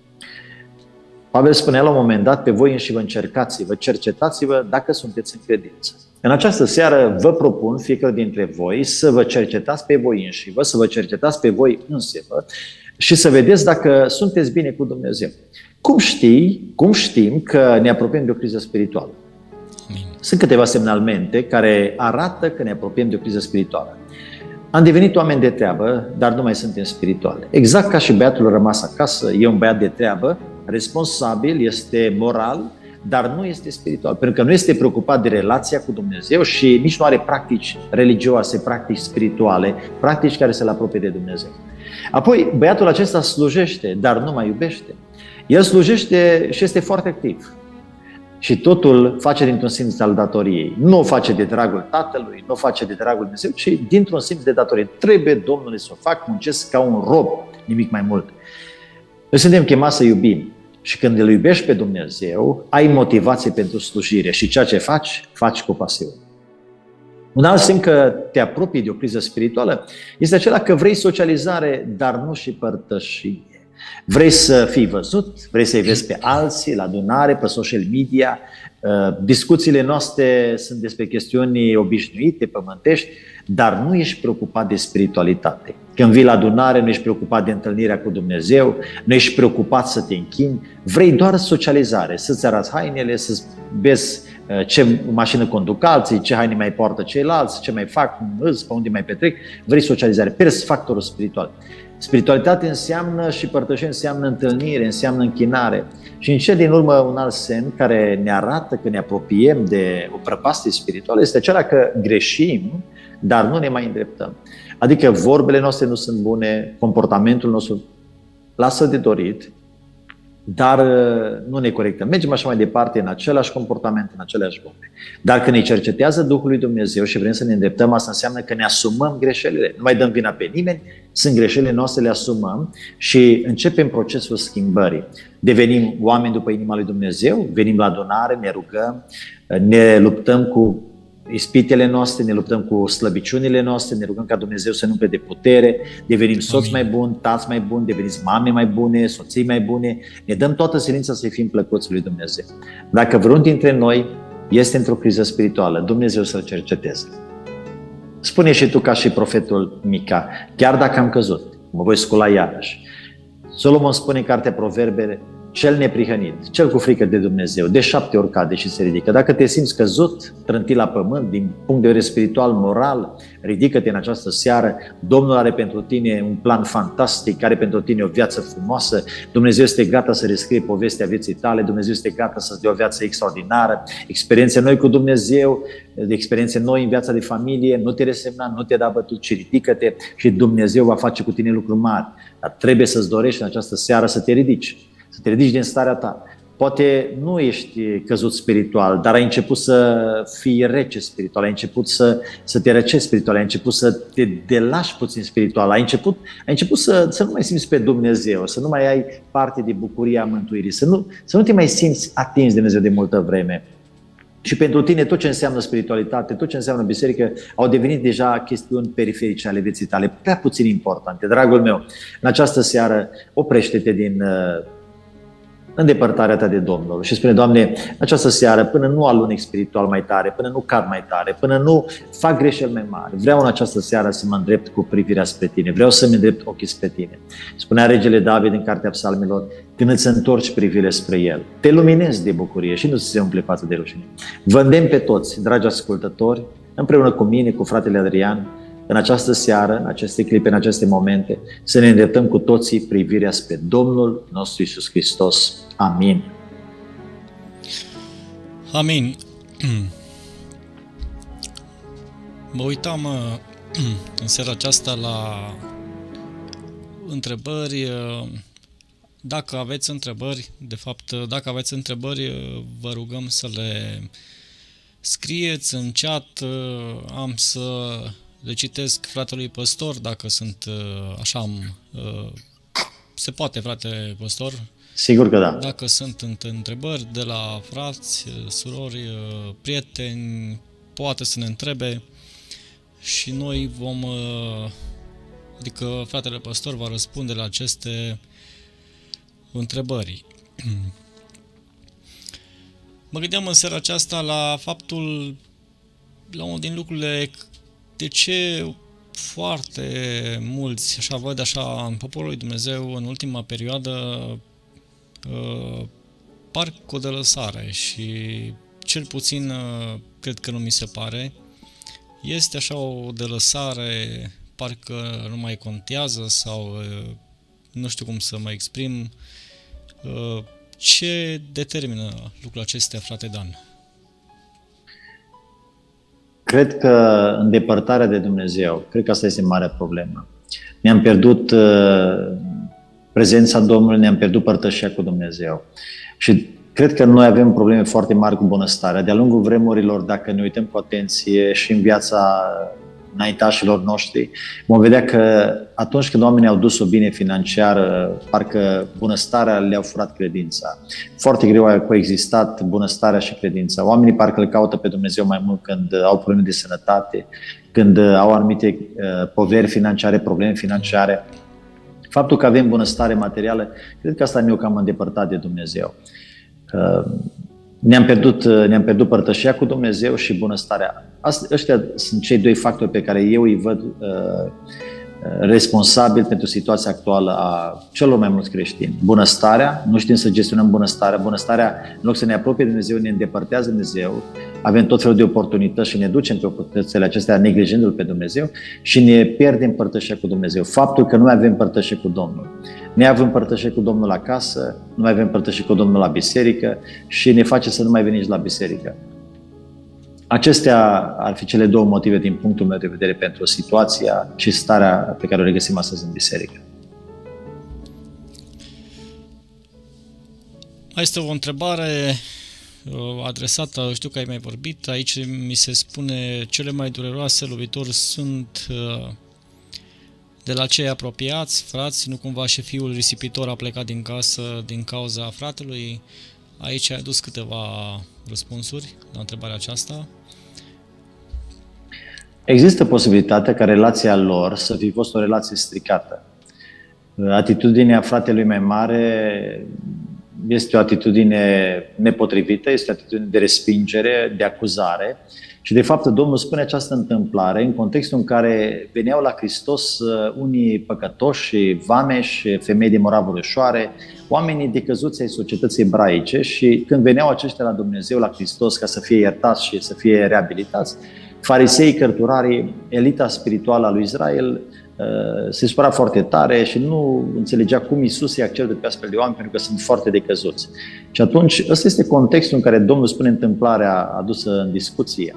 Pavel spunea la un moment dat: pe voi înși vă încercați-vă, cercetați-vă dacă sunteți în credință. În această seară vă propun fiecare dintre voi să vă cercetați pe voi înși vă, să vă cercetați pe voi însevă și să vedeți dacă sunteți bine cu Dumnezeu. Cum știm că ne apropiem de o criză spirituală? Sunt câteva semnalmente care arată că ne apropiem de o criză spirituală. Am devenit oameni de treabă, dar nu mai suntem spirituali. Exact ca și băiatul rămas acasă, e un băiat de treabă, responsabil, este moral, dar nu este spiritual, pentru că nu este preocupat de relația cu Dumnezeu și nici nu are practici religioase, practici spirituale, practici care să-l apropie de Dumnezeu. Apoi, băiatul acesta slujește, dar nu mai iubește. El slujește și este foarte activ. Și totul face dintr-un simț al datoriei. Nu o face de dragul Tatălui, nu o face de dragul Dumnezeu, ci dintr-un simț de datorie. Trebuie, Domnule, să o fac, muncesc ca un rob, nimic mai mult. Noi suntem chemați să iubim. Și când îl iubești pe Dumnezeu, ai motivație pentru slujire și ceea ce faci cu pasiune. Un alt semn că te apropii de o criză spirituală este acela că vrei socializare, dar nu și părtășie. Vrei să fii văzut, vrei să-i vezi pe alții la adunare, pe social media. Discuțiile noastre sunt despre chestiuni obișnuite, pământești, dar nu ești preocupat de spiritualitate. Când vii la adunare, nu ești preocupat de întâlnirea cu Dumnezeu, nu ești preocupat să te închini, vrei doar socializare, să-ți arăți hainele, să-ți vezi ce mașină conduc alții, ce haine mai poartă ceilalți, ce mai fac, pe unde mai petrec, vrei socializare, pierzi factorul spiritual. Spiritualitate înseamnă și părtășie înseamnă întâlnire, înseamnă închinare. Și în cel din urmă un alt semn care ne arată că ne apropiem de o prăpastie spirituală este acela că greșim, dar nu ne mai îndreptăm. Adică vorbele noastre nu sunt bune, comportamentul nostru lasă de dorit dar nu ne corectăm. Mergem așa mai departe în același comportament, în aceleași vorbe. Dar când ne cercetează Duhul lui Dumnezeu și vrem să ne îndreptăm, asta înseamnă că ne asumăm greșelile. Nu mai dăm vina pe nimeni, sunt greșelile noastre, le asumăm și începem procesul schimbării. Devenim oameni după inima lui Dumnezeu, venim la adunare, ne rugăm, ne luptăm cu ispitele noastre, ne luptăm cu slăbiciunile noastre, ne rugăm ca Dumnezeu să ne umple de putere, devenim soți mai buni, tați mai buni, deveniți mame mai bune, soții mai bune, ne dăm toată silința să fim plăcuți lui Dumnezeu. Dacă vreunul dintre noi este într-o criză spirituală, Dumnezeu să-l cerceteze. Spune și tu ca și profetul Mica, chiar dacă am căzut, mă voi scula iarăși. Solomon spune în cartea Proverbele, cel neprihănit, cel cu frică de Dumnezeu, de 7 ori cade și se ridică. Dacă te simți căzut, trântit la pământ, din punct de vedere spiritual, moral, ridică-te în această seară. Domnul are pentru tine un plan fantastic, are pentru tine o viață frumoasă. Dumnezeu este gata să rescrie povestea vieții tale, Dumnezeu este gata să-ți dea o viață extraordinară, experiențe noi cu Dumnezeu, experiențe noi în viața de familie, nu te resemna, nu te da bătut, ci ridică-te și Dumnezeu va face cu tine lucruri mari. Dar trebuie să-ți dorești în această seară să te ridici. Să te ridici din starea ta. Poate nu ești căzut spiritual, dar ai început să fii rece spiritual, ai început să te răcești spiritual, ai început să te delași puțin spiritual, ai început să nu mai simți pe Dumnezeu, să nu mai ai parte de bucuria mântuirii, să nu te mai simți atins de Dumnezeu de multă vreme. Și pentru tine tot ce înseamnă spiritualitate, tot ce înseamnă biserică, au devenit deja chestiuni periferice ale vieții tale, prea puțin importante. Dragul meu, în această seară oprește-te din îndepărtarea ta de Domnul și spune, Doamne, în această seară, până nu alunec spiritual mai tare, până nu cad mai tare, până nu fac greșeli mai mari, vreau în această seară să mă îndrept cu privirea spre Tine, vreau să-mi îndrept ochii spre Tine. Spunea regele David în Cartea Psalmilor, când îți întorci privirile spre El, te luminezi de bucurie și nu ți se umple față de rușine. Vă îndemn pe toți, dragi ascultători, împreună cu mine, cu fratele Adrian, în această seară, în aceste clipe, în aceste momente, să ne îndreptăm cu toții privirea spre Domnul nostru Iisus Hristos. Amin. Amin. Mă uitam în seara aceasta la întrebări. Dacă aveți întrebări, dacă aveți întrebări, vă rugăm să le scrieți în chat. Am să le citesc fratelui păstor, dacă sunt așa, se poate, frate păstor? Sigur că da. Dacă sunt întrebări de la frați, surori, prieteni, poate să ne întrebe și noi adică fratele păstor va răspunde la aceste întrebări. Mă gândeam în seara aceasta la faptul, la unul din lucrurile, de ce foarte mulți, așa văd așa în poporul lui Dumnezeu în ultima perioadă, parcă o delăsare și cel puțin cred că nu mi se pare. Este așa o delăsare, parcă nu mai contează sau nu știu cum să mă exprim. Ce determină lucrul acestea, frate Dan? Cred că îndepărtarea de Dumnezeu, cred că asta este marea problemă. Ne-am pierdut prezența Domnului, ne-am pierdut părtășia cu Dumnezeu. Și cred că noi avem probleme foarte mari cu bunăstarea. De-a lungul vremurilor, dacă ne uităm cu atenție și în viața înaintașilor noștri, vom vedea că atunci când oamenii au dus-o bine financiar, parcă bunăstarea le-au furat credința. Foarte greu a coexistat bunăstarea și credința. Oamenii parcă îl caută pe Dumnezeu mai mult când au probleme de sănătate, când au anumite poveri financiare, probleme financiare. Faptul că avem bunăstare materială, cred că asta ne-a cam îndepărtat de Dumnezeu. Ne-am pierdut părtășia cu Dumnezeu și bunăstarea. Ăștia sunt cei doi factori pe care eu îi văd responsabil pentru situația actuală a celor mai mulți creștini. Bunăstarea, nu știm să gestionăm bunăstarea. Bunăstarea, în loc să ne apropie de Dumnezeu, ne îndepărtează de Dumnezeu. Avem tot felul de oportunități și ne ducem pe oportunitățile acestea neglijându-L pe Dumnezeu și ne pierdem părtășia cu Dumnezeu. Faptul că nu mai avem părtășie cu Domnul. Neavând părtășie cu Domnul acasă, nu mai avem părtășie cu Domnul la biserică și ne face să nu mai venim la biserică. Acestea ar fi cele două motive din punctul meu de vedere pentru situația și starea pe care o regăsim astăzi în biserică. Mai este o întrebare adresată, știu că ai mai vorbit, aici mi se spune cele mai dureroase lovituri sunt de la cei apropiați, frați, nu cumva și fiul risipitor a plecat din casă din cauza fratelui. Aici ai adus câteva răspunsuri la întrebarea aceasta. Există posibilitatea ca relația lor să fi fost o relație stricată. Atitudinea fratelui mai mare este o atitudine nepotrivită, este o atitudine de respingere, de acuzare. Și de fapt Domnul spune această întâmplare în contextul în care veneau la Hristos unii păcătoși, vameși, femei de moravuri ușoare, oamenii decăzuți ai societății ebraice, și când veneau aceștia la Dumnezeu, la Hristos, ca să fie iertați și să fie reabilitați, fariseii, cărturarii, elita spirituală a lui Israel, se supăra foarte tare și nu înțelegea cum Iisus îi acceptă pe astfel de oameni, pentru că sunt foarte decăzuți. Și atunci, ăsta este contextul în care Domnul spune întâmplarea adusă în discuție.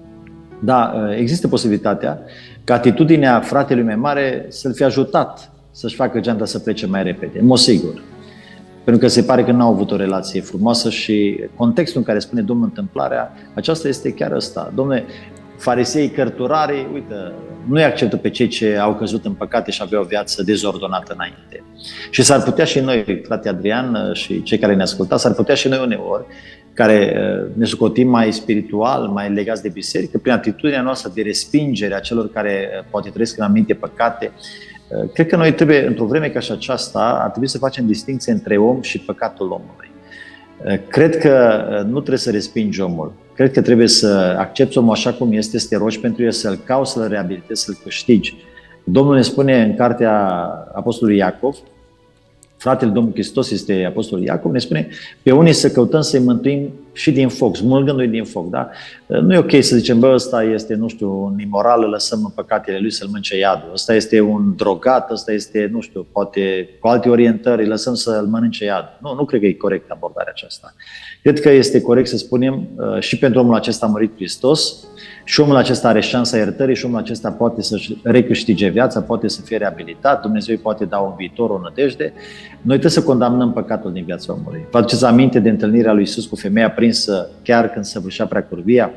Da, există posibilitatea ca atitudinea fratelui mai mare să-l fi ajutat să-și facă geanta să plece mai repede, în mod sigur. Pentru că se pare că nu au avut o relație frumoasă și contextul în care spune Domnul întâmplarea, aceasta este chiar ăsta. Dom'le, fariseii, cărturarii, uite, nu-i acceptă pe cei ce au căzut în păcate și aveau o viață dezordonată înainte. Și s-ar putea și noi, frate Adrian, și cei care ne ascultă, s-ar putea și noi uneori, care ne socotim mai spiritual, mai legați de biserică, prin atitudinea noastră de respingere a celor care poate trăiesc în anumite păcate. Cred că noi trebuie, într-o vreme ca și aceasta, ar trebui să facem distinție între om și păcatul omului. Cred că nu trebuie să respingi omul. Cred că trebuie să accepti omul așa cum este, să te rogi pentru el, să-l cauți, să-l reabilitezi, să-l câștigi. Domnul ne spune în cartea Apostolului Iacov, fratele Domnul Hristos este Apostolul Iacov, ne spune pe unii să căutăm să-i mântuim și din foc, smulgându-i din foc. Da? Nu e ok să zicem, bă, ăsta este, nu știu, un imoral, îl lăsăm în păcatele lui să-l mânce iadul. Ăsta este un drogat, ăsta este, nu știu, poate cu alte orientări, îl lăsăm să-l mănânce iadul. Nu cred că e corect abordarea aceasta. Cred că este corect să spunem și pentru omul acesta a murit Hristos, și omul acesta are șansa iertării și omul acesta poate să-și recâștige viața, poate să fie reabilitat, Dumnezeu îi poate da un viitor, o nădejde. Noi trebuie să condamnăm păcatul din viața omului. Vă aduceți aminte de întâlnirea lui Iisus cu femeia prinsă chiar când săvârșea preacurvia?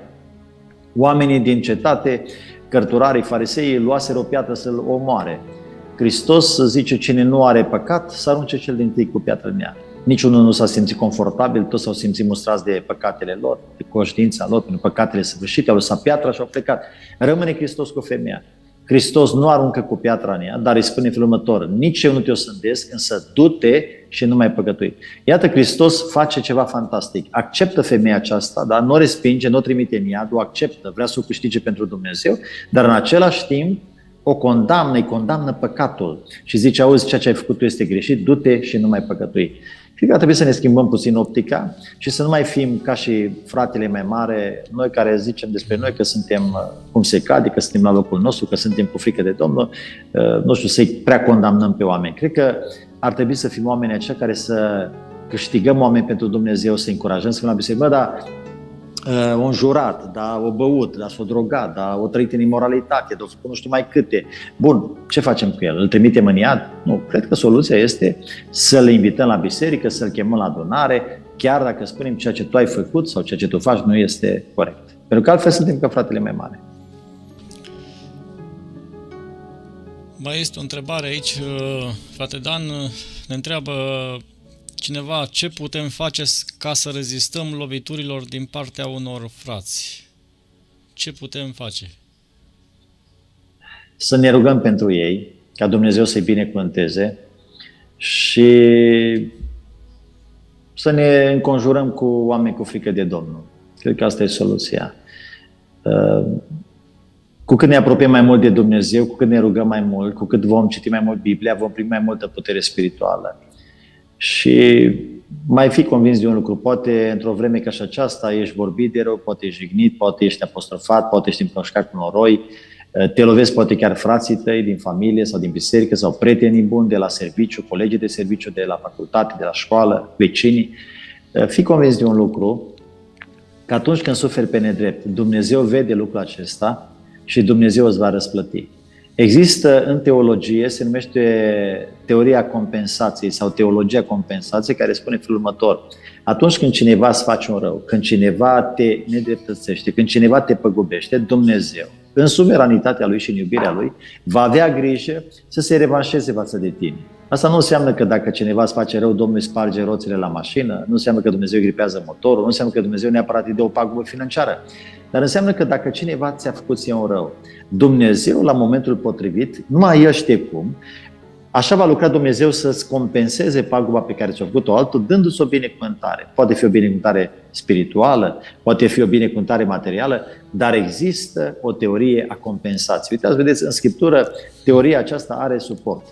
Oamenii din cetate, cărturarii, fariseii, luaseră o piatră să-l omoare. Hristos zice, cine nu are păcat, să arunce cel dintâi cu piatră în ea. Niciunul nu s-a simțit confortabil, toți s-au simțit mustrați de păcatele lor, de conștiința lor, pentru păcatele săvârșite, au lăsat piatra și au plecat. Rămâne Hristos cu femeia. Hristos nu aruncă cu piatra în ea, dar îi spune în felul următor, nici eu nu te osândesc, însă du-te și nu mai păcătui. Iată, Hristos face ceva fantastic. Acceptă femeia aceasta, dar nu o respinge, nu o trimite în iad, o acceptă, vrea să o câștige pentru Dumnezeu, dar în același timp o condamnă, îi condamnă păcatul și zice, auzi, ceea ce ai făcut tu este greșit, du-te și nu mai păcătui. Și că trebuie să ne schimbăm puțin optica și să nu mai fim ca și fratele mai mare, noi care zicem despre noi că suntem cum se cade, că suntem la locul nostru, că suntem cu frică de Domnul, nu știu, să-i prea condamnăm pe oameni. Cred că ar trebui să fim oamenii aceia care să câștigăm oameni pentru Dumnezeu, să încurajăm, să fim la biserică. Bă, dar o înjurat, da, o băut, da, s-o drogat, da, o trăit în imoralitate, da, nu știu mai câte. Bun, ce facem cu el? Îl trimitem în iad? Nu, cred că soluția este să-l invităm la biserică, să-l chemăm la adunare, chiar dacă spunem ceea ce tu ai făcut sau ceea ce tu faci nu este corect. Pentru că altfel suntem ca fratele mai mare. Mai este o întrebare aici, frate Dan, ne întreabă cineva, ce putem face ca să rezistăm loviturilor din partea unor frați? Ce putem face? Să ne rugăm pentru ei, ca Dumnezeu să-i binecuvânteze și să ne înconjurăm cu oameni cu frică de Domnul. Cred că asta e soluția. Cu cât ne apropiem mai mult de Dumnezeu, cu cât ne rugăm mai mult, cu cât vom citi mai mult Biblia, vom primi mai multă putere spirituală. Și mai fi convins de un lucru, poate într-o vreme ca și aceasta ești vorbit de rău, poate ești jignit, poate ești apostrofat, poate ești împroșcat cu noroi, te lovesc poate chiar frații tăi din familie sau din biserică sau prietenii buni de la serviciu, colegii de serviciu de la facultate, de la școală, vecinii. Fii convins de un lucru, că atunci când suferi pe nedrept, Dumnezeu vede lucrul acesta și Dumnezeu îți va răsplăti. Există în teologie, se numește teoria compensației sau teologia compensației, care spune felul următor. Atunci când cineva îți face un rău, când cineva te nedreptățește, când cineva te păgubește, Dumnezeu, în suveranitatea Lui și în iubirea Lui, va avea grijă să se revanșeze față de tine. Asta nu înseamnă că dacă cineva îți face rău, Domnul îi sparge roțile la mașină, nu înseamnă că Dumnezeu îi gripează motorul, nu înseamnă că Dumnezeu neapărat îi dă o pagubă financiară. Dar înseamnă că dacă cineva ți-a făcut ție un rău, Dumnezeu, la momentul potrivit, numai El știe cum, așa va lucra Dumnezeu să-ți compenseze paguba pe care ți-a făcut-o altul, dându-ți o binecuvântare. Poate fi o binecuvântare spirituală, poate fi o binecuvântare materială, dar există o teorie a compensației. Uitați, vedeți, în Scriptură, teoria aceasta are suport.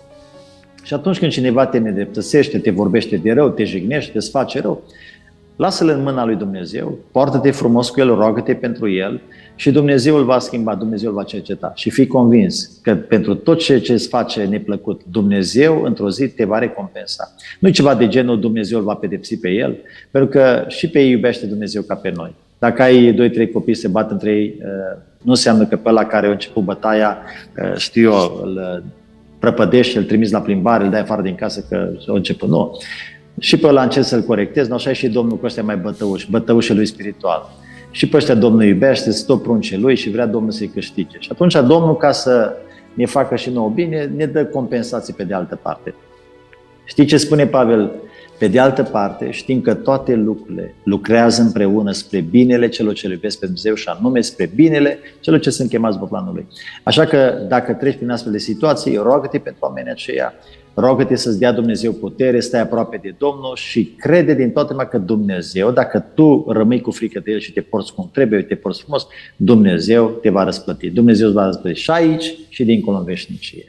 Și atunci când cineva te nedreptățește, te vorbește de rău, te jignește, îți face rău, lasă-l în mâna lui Dumnezeu, poartă-te frumos cu el, roagă-te pentru el și Dumnezeu îl va schimba, Dumnezeu îl va cerceta. Și fii convins că pentru tot ce îți face neplăcut, Dumnezeu într-o zi te va recompensa. Nu e ceva de genul Dumnezeu îl va pedepsi pe el, pentru că și pe ei iubește Dumnezeu ca pe noi. Dacă ai 2-3 copii se bat între ei, nu înseamnă că pe ăla care a început bătaia, știu eu, îl prăpădești, îl trimiți la plimbare, îl dai afară din casă că a început. Nu. Și pe ăla încerci să-l corectezi, nu așa e și Domnul cu ăștia mai bătăușii lui spiritual. Și pe ăștia Domnul iubește, sunt tot pruncii lui și vrea Domnul să-i câștige. Și atunci Domnul, ca să ne facă și nouă bine, ne dă compensații pe de altă parte. Știi ce spune Pavel? Pe de altă parte, știm că toate lucrurile lucrează împreună spre binele celor ce iubesc pe Dumnezeu și anume spre binele celor ce sunt chemați pe planul Lui. Așa că dacă treci prin astfel de situații, roagă-te pentru oamenii aceia, roagă-te să-ți dea Dumnezeu putere, stai aproape de Domnul și crede din toată inima că Dumnezeu, dacă tu rămâi cu frică de El și te porți cum trebuie, te porți frumos, Dumnezeu te va răsplăti. Dumnezeu îți va răsplăti și aici și dincolo în veșnicie.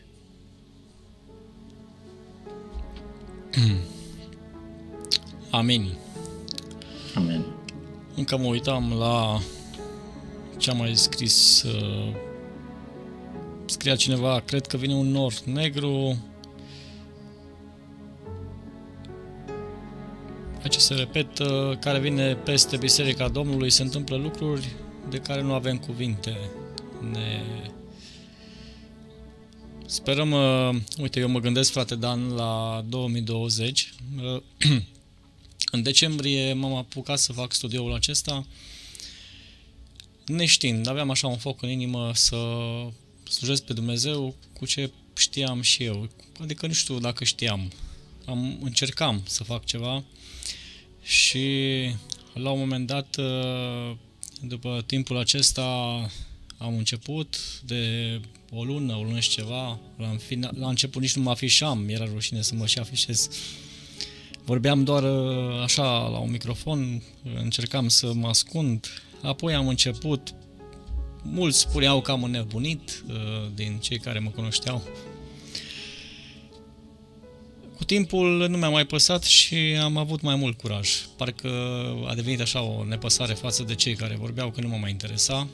Amin. Amin. Încă mă uitam la ce a mai scris. Scria cineva, cred că vine un nor negru. Aici se repetă, care vine peste Biserica Domnului, se întâmplă lucruri de care nu avem cuvinte. Sperăm, uite, eu mă gândesc, frate Dan, la 2020. În decembrie m-am apucat să fac studioul acesta, neștiind, aveam așa un foc în inimă să slujesc pe Dumnezeu cu ce știam și eu. Adică nu știu dacă știam, încercam să fac ceva și la un moment dat, după timpul acesta, am început de o lună și ceva, la început nici nu mă afișam, era rușine să mă și afișez. Vorbeam doar așa la un microfon, încercam să mă ascund, apoi am început, mulți spuneau că am înnebunit din cei care mă cunoșteau. Cu timpul nu mi-a mai păsat și am avut mai mult curaj. Parcă a devenit așa o nepăsare față de cei care vorbeau că nu mă mai interesa.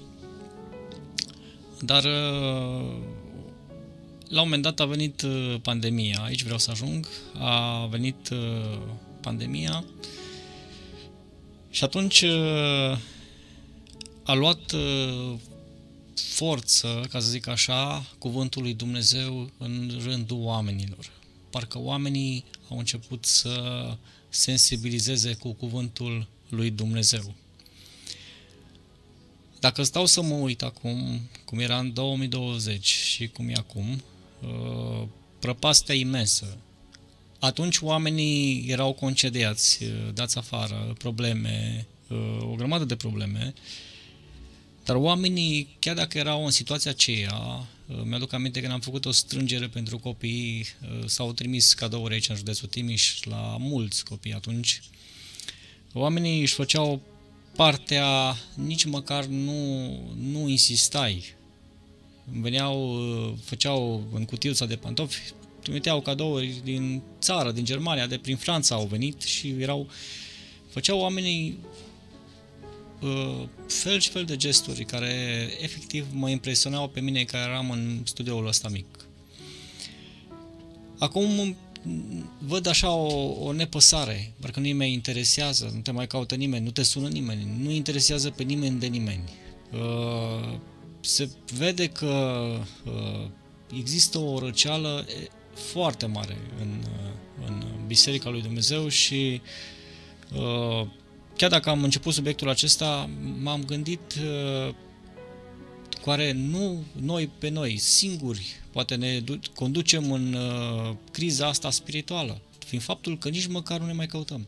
Dar la un moment dat a venit pandemia, aici vreau să ajung, a venit pandemia și atunci a luat forță, ca să zic așa, cuvântul lui Dumnezeu în rândul oamenilor. Parcă oamenii au început să sensibilizeze cu cuvântul lui Dumnezeu. Dacă stau să mă uit acum, cum era în 2020 și cum e acum, prăpastia imensă. Atunci oamenii erau concediați, dați afară, probleme, o grămadă de probleme, dar oamenii, chiar dacă erau în situația aceea, mi-aduc aminte că am făcut o strângere pentru copii, s-au trimis cadouri aici în județul Timiș la mulți copii atunci, oamenii își făceau partea, nici măcar nu insistai. Veneau, făceau în cutiuța de pantofi, trimiteau cadouri din țară, din Germania, de prin Franța au venit și făceau oamenii fel și fel de gesturi care efectiv mă impresionau pe mine care eram în studioul ăsta mic. Acum văd așa o nepăsare, parcă nu-i mai interesează, nu te mai caută nimeni, nu te sună nimeni, nu interesează pe nimeni de nimeni. Se vede că există o răceală foarte mare în Biserica lui Dumnezeu și chiar dacă am început subiectul acesta, m-am gândit care nu noi pe noi, singuri, poate ne conducem în criza asta spirituală, fiind faptul că nici măcar nu ne mai căutăm.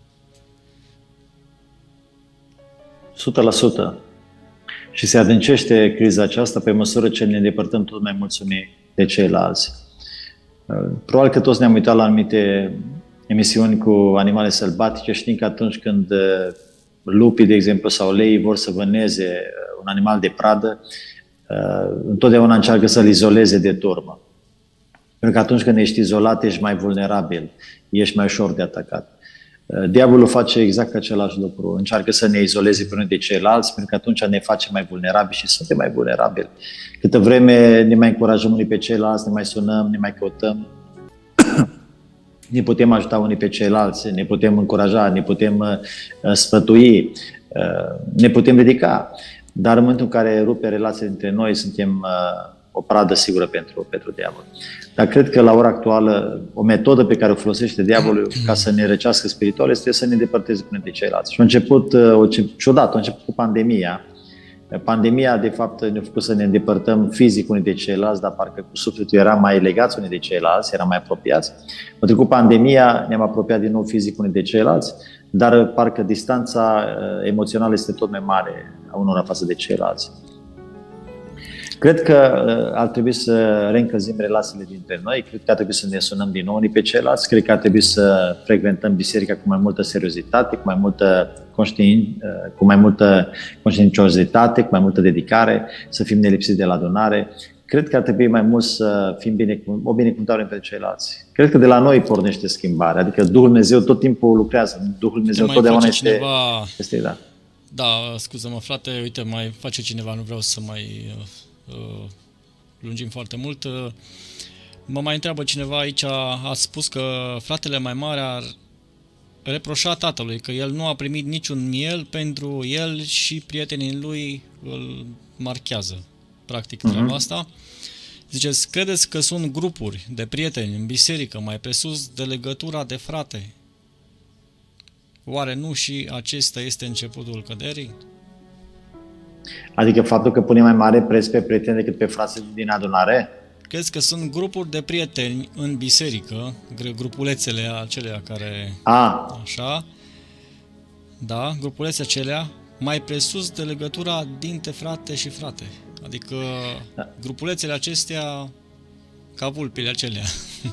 100%. Și se adâncește criza aceasta pe măsură ce ne îndepărtăm tot mai mulțumit de ceilalți. Probabil că toți ne-am uitat la anumite emisiuni cu animale sălbatice. Știm că atunci când lupii, de exemplu, sau leii vor să vâneze un animal de pradă, întotdeauna încearcă să-l izoleze de turmă. Pentru că atunci când ești izolat, ești mai vulnerabil, ești mai ușor de atacat. Diavolul face exact același lucru. Încearcă să ne izoleze pe unii de ceilalți, pentru că atunci ne face mai vulnerabili și suntem mai vulnerabili. Câtă vreme ne mai încurajăm unii pe ceilalți, ne mai sunăm, ne mai căutăm, ne putem ajuta unii pe ceilalți, ne putem încuraja, ne putem sfătui, ne putem dedica. Dar în momentul în care rupe relația dintre noi, suntem o pradă sigură pentru diavol. Dar cred că la ora actuală o metodă pe care o folosește diavolul ca să ne răcească spiritual este să ne depărteze până de ceilalți. Și a început ciudat, a început cu pandemia. Pandemia, de fapt, ne-a făcut să ne îndepărtăm fizic unii de ceilalți, dar parcă cu sufletul eram mai legați unii de ceilalți, eram mai apropiați. A trecut pandemia, ne-am apropiat din nou fizic unii de ceilalți, dar parcă distanța emoțională este tot mai mare a unora față de ceilalți. Cred că ar trebui să reîncălzim relațiile dintre noi, cred că ar trebui să ne sunăm din nou unii pe ceilalți, cred că ar trebui să frecventăm biserica cu mai multă seriozitate, cu mai multă conștiinciozitate, cu mai multă dedicare, să fim nelipsiți de la adunare. Cred că ar trebui mai mult să fim o binecuvântare pentru ceilalți. Cred că de la noi pornește schimbarea, adică Duhul Dumnezeu tot timpul lucrează, Duhul Dumnezeu totdeauna este... Da, scuză-mă, frate, uite, mai face cineva, nu vreau să mai lungim foarte mult. Mă mai întreabă cineva aici, a spus că fratele mai mare ar reproșa tatălui că el nu a primit niciun miel pentru el și prietenii lui îl marchează. Practic treaba asta. Ziceți, credeți că sunt grupuri de prieteni în biserică mai presus de legătura de frate? Oare nu și acesta este începutul căderii? Adică faptul că pune mai mare preț pe prieteni decât pe frații din adunare? Crezi că sunt grupuri de prieteni în biserică, grupulețele acelea care... Așa. Da, grupulețele acelea mai presus de legătura dintre frate și frate. Adică grupulețele acestea ca vulpile acelea.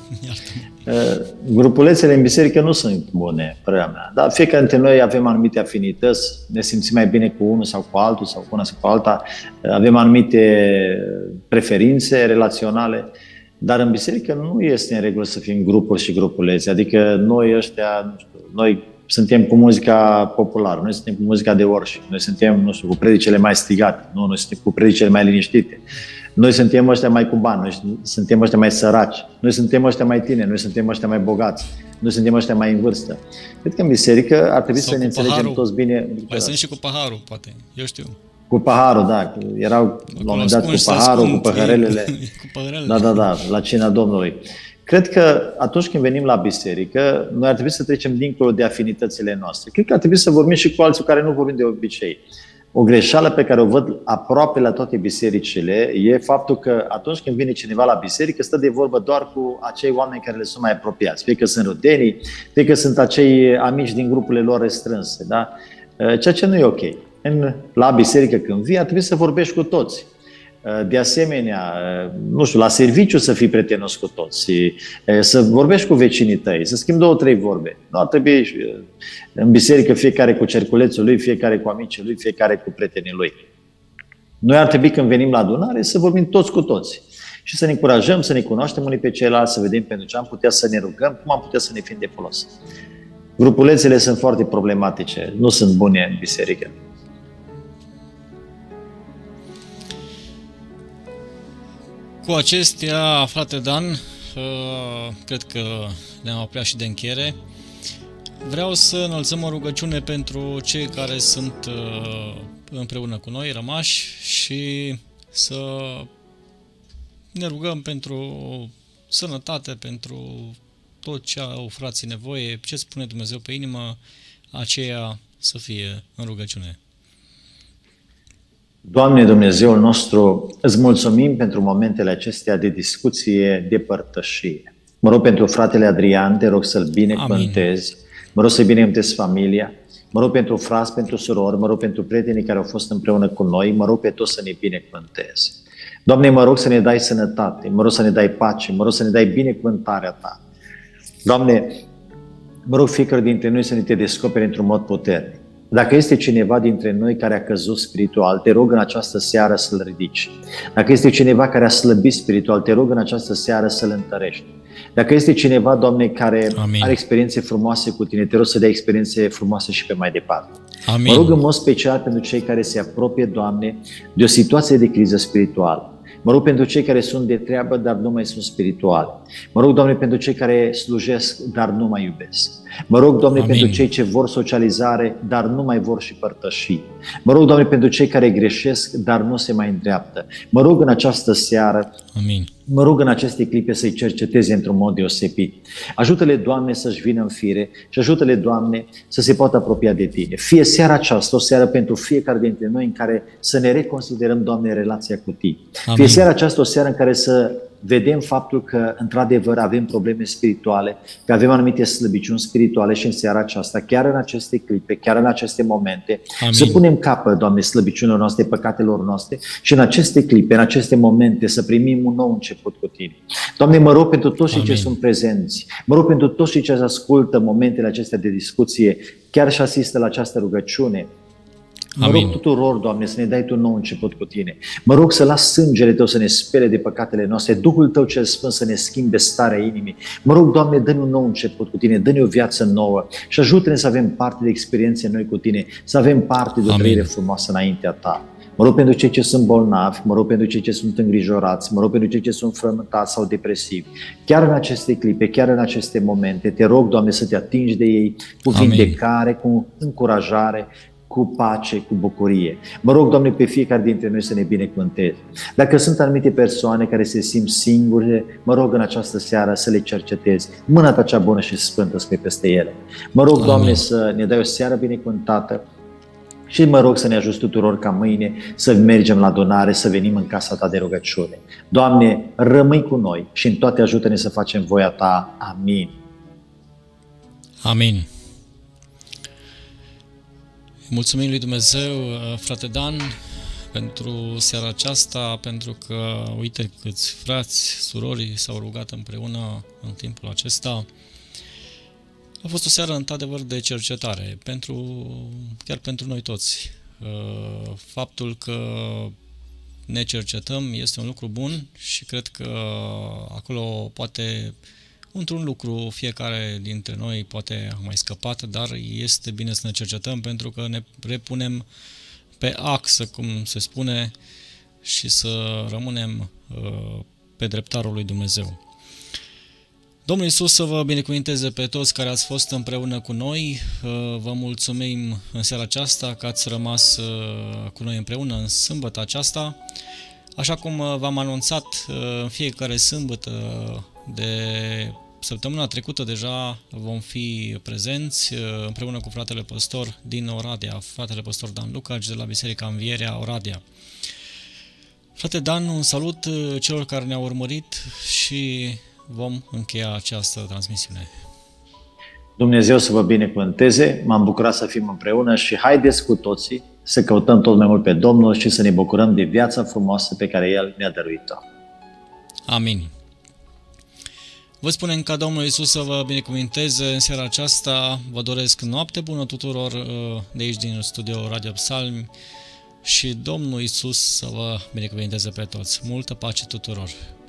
Grupulețele în biserică nu sunt bune, părerea mea. Dar fiecare dintre noi avem anumite afinități, ne simțim mai bine cu unul sau cu altul sau cu una sau cu alta, avem anumite preferințe relaționale, dar în biserică nu este în regulă să fim grupuri și grupulețe. Adică noi ăștia, nu știu, noi suntem cu muzica populară, noi suntem cu muzica de worship, noi suntem, nu știu, cu predicele mai strigate, noi suntem cu predicele mai liniștite. Noi suntem ăștia mai cu bani, noi suntem ăștia mai săraci, noi suntem ăștia mai tineri, noi suntem ăștia mai bogați, noi suntem ăștia mai în vârstă. Cred că în biserică ar trebui să ne înțelegem toți bine. Mai sunt și cu paharul, poate, eu știu. Cu paharul, da. Erau la un moment dat cu paharul, cu păhărelele. Da, la cina Domnului. Cred că atunci când venim la biserică, noi ar trebui să trecem dincolo de afinitățile noastre. Cred că ar trebui să vorbim și cu alții cu care nu vorbim de obicei. O greșeală pe care o văd aproape la toate bisericile e faptul că atunci când vine cineva la biserică, stă de vorbă doar cu acei oameni care le sunt mai apropiați. Fie că sunt rudenii, fie că sunt acei amici din grupurile lor restrânse. Da? Ceea ce nu e ok. La biserică când vii, ar trebui să vorbești cu toți. De asemenea, nu știu, la serviciu să fii prietenos cu toți, să vorbești cu vecinii tăi, să schimbi 2-3 vorbe. Nu ar trebui în biserică fiecare cu cerculețul lui, fiecare cu amicii lui, fiecare cu prietenii lui. Noi ar trebui când venim la adunare să vorbim toți cu toți și să ne încurajăm, să ne cunoaștem unii pe ceilalți, să vedem pentru ce am putea să ne rugăm, cum am putea să ne fim de folos. Grupulețele sunt foarte problematice, nu sunt bune în biserică. Cu acestea, frate Dan, cred că ne-am apropiat și de încheiere. Vreau să înălțăm o rugăciune pentru cei care sunt împreună cu noi, rămași, și să Ne rugăm pentru sănătate, pentru tot ce au frații nevoie, ce spune Dumnezeu pe inimă, aceea să fie în rugăciune. Doamne Dumnezeul nostru, îți mulțumim pentru momentele acestea de discuție, de părtășie. Mă rog pentru fratele Adrian, te rog să-l binecuvântezi, mă rog să-i binecuvântezi familia, mă rog pentru frați, pentru surori, mă rog pentru prietenii care au fost împreună cu noi, mă rog pe toți să ne binecuvântezi. Doamne, mă rog să ne dai sănătate, mă rog să ne dai pace, mă rog să ne dai binecuvântarea Ta. Doamne, mă rog fiecare dintre noi să ne te descoperi într-un mod puternic. Dacă este cineva dintre noi care a căzut spiritual, te rog în această seară să-l ridici. Dacă este cineva care a slăbit spiritual, te rog în această seară să-l întărești. Dacă este cineva, Doamne, care are experiențe frumoase cu Tine, te rog să dea experiențe frumoase și pe mai departe. Amin. Mă rog în mod special pentru cei care se apropie, Doamne, de o situație de criză spirituală. Mă rog pentru cei care sunt de treabă, dar nu mai sunt spirituali. Mă rog, Doamne, pentru cei care slujesc, dar nu mai iubesc. Mă rog, Doamne, pentru cei ce vor socializare, dar nu mai vor și părtășii. Mă rog, Doamne, pentru cei care greșesc, dar nu se mai îndreaptă. Mă rog în această seară, mă rog în aceste clipe să-i cerceteze într-un mod deosebit. Ajută-le, Doamne, să-și vină în fire și ajută-le, Doamne, să se poată apropia de Tine. Fie seara aceasta o seară pentru fiecare dintre noi în care să ne reconsiderăm, Doamne, relația cu Tine. Fie seara aceasta o seară în care să vedem faptul că, într-adevăr, avem probleme spirituale, că avem anumite slăbiciuni spirituale și în seara aceasta, chiar în aceste clipe, chiar în aceste momente, să punem capăt, Doamne, slăbiciunilor noastre, păcatelor noastre și în aceste clipe, în aceste momente, să primim un nou început cu Tine. Doamne, mă rog pentru toți cei ce sunt prezenți, mă rog pentru toți cei ce ascultă momentele acestea de discuție, chiar și asistă la această rugăciune. Mă rog tuturor, Doamne, să ne dai Tu un nou început cu Tine. Mă rog să las sângele Tău să ne spele de păcatele noastre, Duhul Tău cel Sfânt să ne schimbe starea inimii. Mă rog, Doamne, dă-ne un nou început cu Tine, dă-ne o viață nouă și ajută-ne să avem parte de experiențe noi cu Tine, să avem parte de o trăire frumoasă înaintea Ta. Mă rog pentru cei ce sunt bolnavi, mă rog pentru cei ce sunt îngrijorați, mă rog pentru cei ce sunt frământați sau depresivi. Chiar în aceste clipe, chiar în aceste momente, te rog, Doamne, să te atingi de ei cu vindecare, cu încurajare, cu pace, cu bucurie. Mă rog, Doamne, pe fiecare dintre noi să ne binecuvântezi. Dacă sunt anumite persoane care se simt singure, mă rog în această seară să le cercetezi. Mâna Ta cea bună și sfântă să fie peste ele. Mă rog, Doamne, să ne dai o seară binecuvântată și mă rog să ne ajuți tuturor ca mâine să mergem la adunare, să venim în casa Ta de rugăciune. Doamne, rămâi cu noi și în toate ajută-ne să facem voia Ta. Amin. Amin. Mulțumim lui Dumnezeu, frate Dan, pentru seara aceasta, pentru că, uite câți frați, surori s-au rugat împreună în timpul acesta. A fost o seară, într-adevăr, de cercetare, chiar pentru noi toți. Faptul că ne cercetăm este un lucru bun și cred că acolo poate... Într-un lucru fiecare dintre noi poate a mai scăpat, dar este bine să ne cercetăm pentru că ne repunem pe axă, cum se spune, și să rămânem pe dreptarul lui Dumnezeu. Domnul Iisus să vă binecuvinteze pe toți care ați fost împreună cu noi. Vă mulțumim în seara aceasta că ați rămas cu noi împreună în sâmbătă aceasta. Așa cum v-am anunțat, în fiecare sâmbătă de săptămâna trecută deja vom fi prezenți împreună cu fratele păstor din Oradea, fratele păstor Dan Lucaci de la Biserica Învierea Oradea. Frate Dan, un salut celor care ne-au urmărit și vom încheia această transmisiune. Dumnezeu să vă binecuvânteze, m-am bucurat să fim împreună și haideți cu toții să căutăm tot mai mult pe Domnul și să ne bucurăm de viața frumoasă pe care El ne-a dăruit-o. Amin. Vă spunem ca Domnul Iisus să vă binecuvinteze în seara aceasta. Vă doresc noapte bună tuturor de aici din studio Radio Psalmi și Domnul Iisus să vă binecuvinteze pe toți. Multă pace tuturor!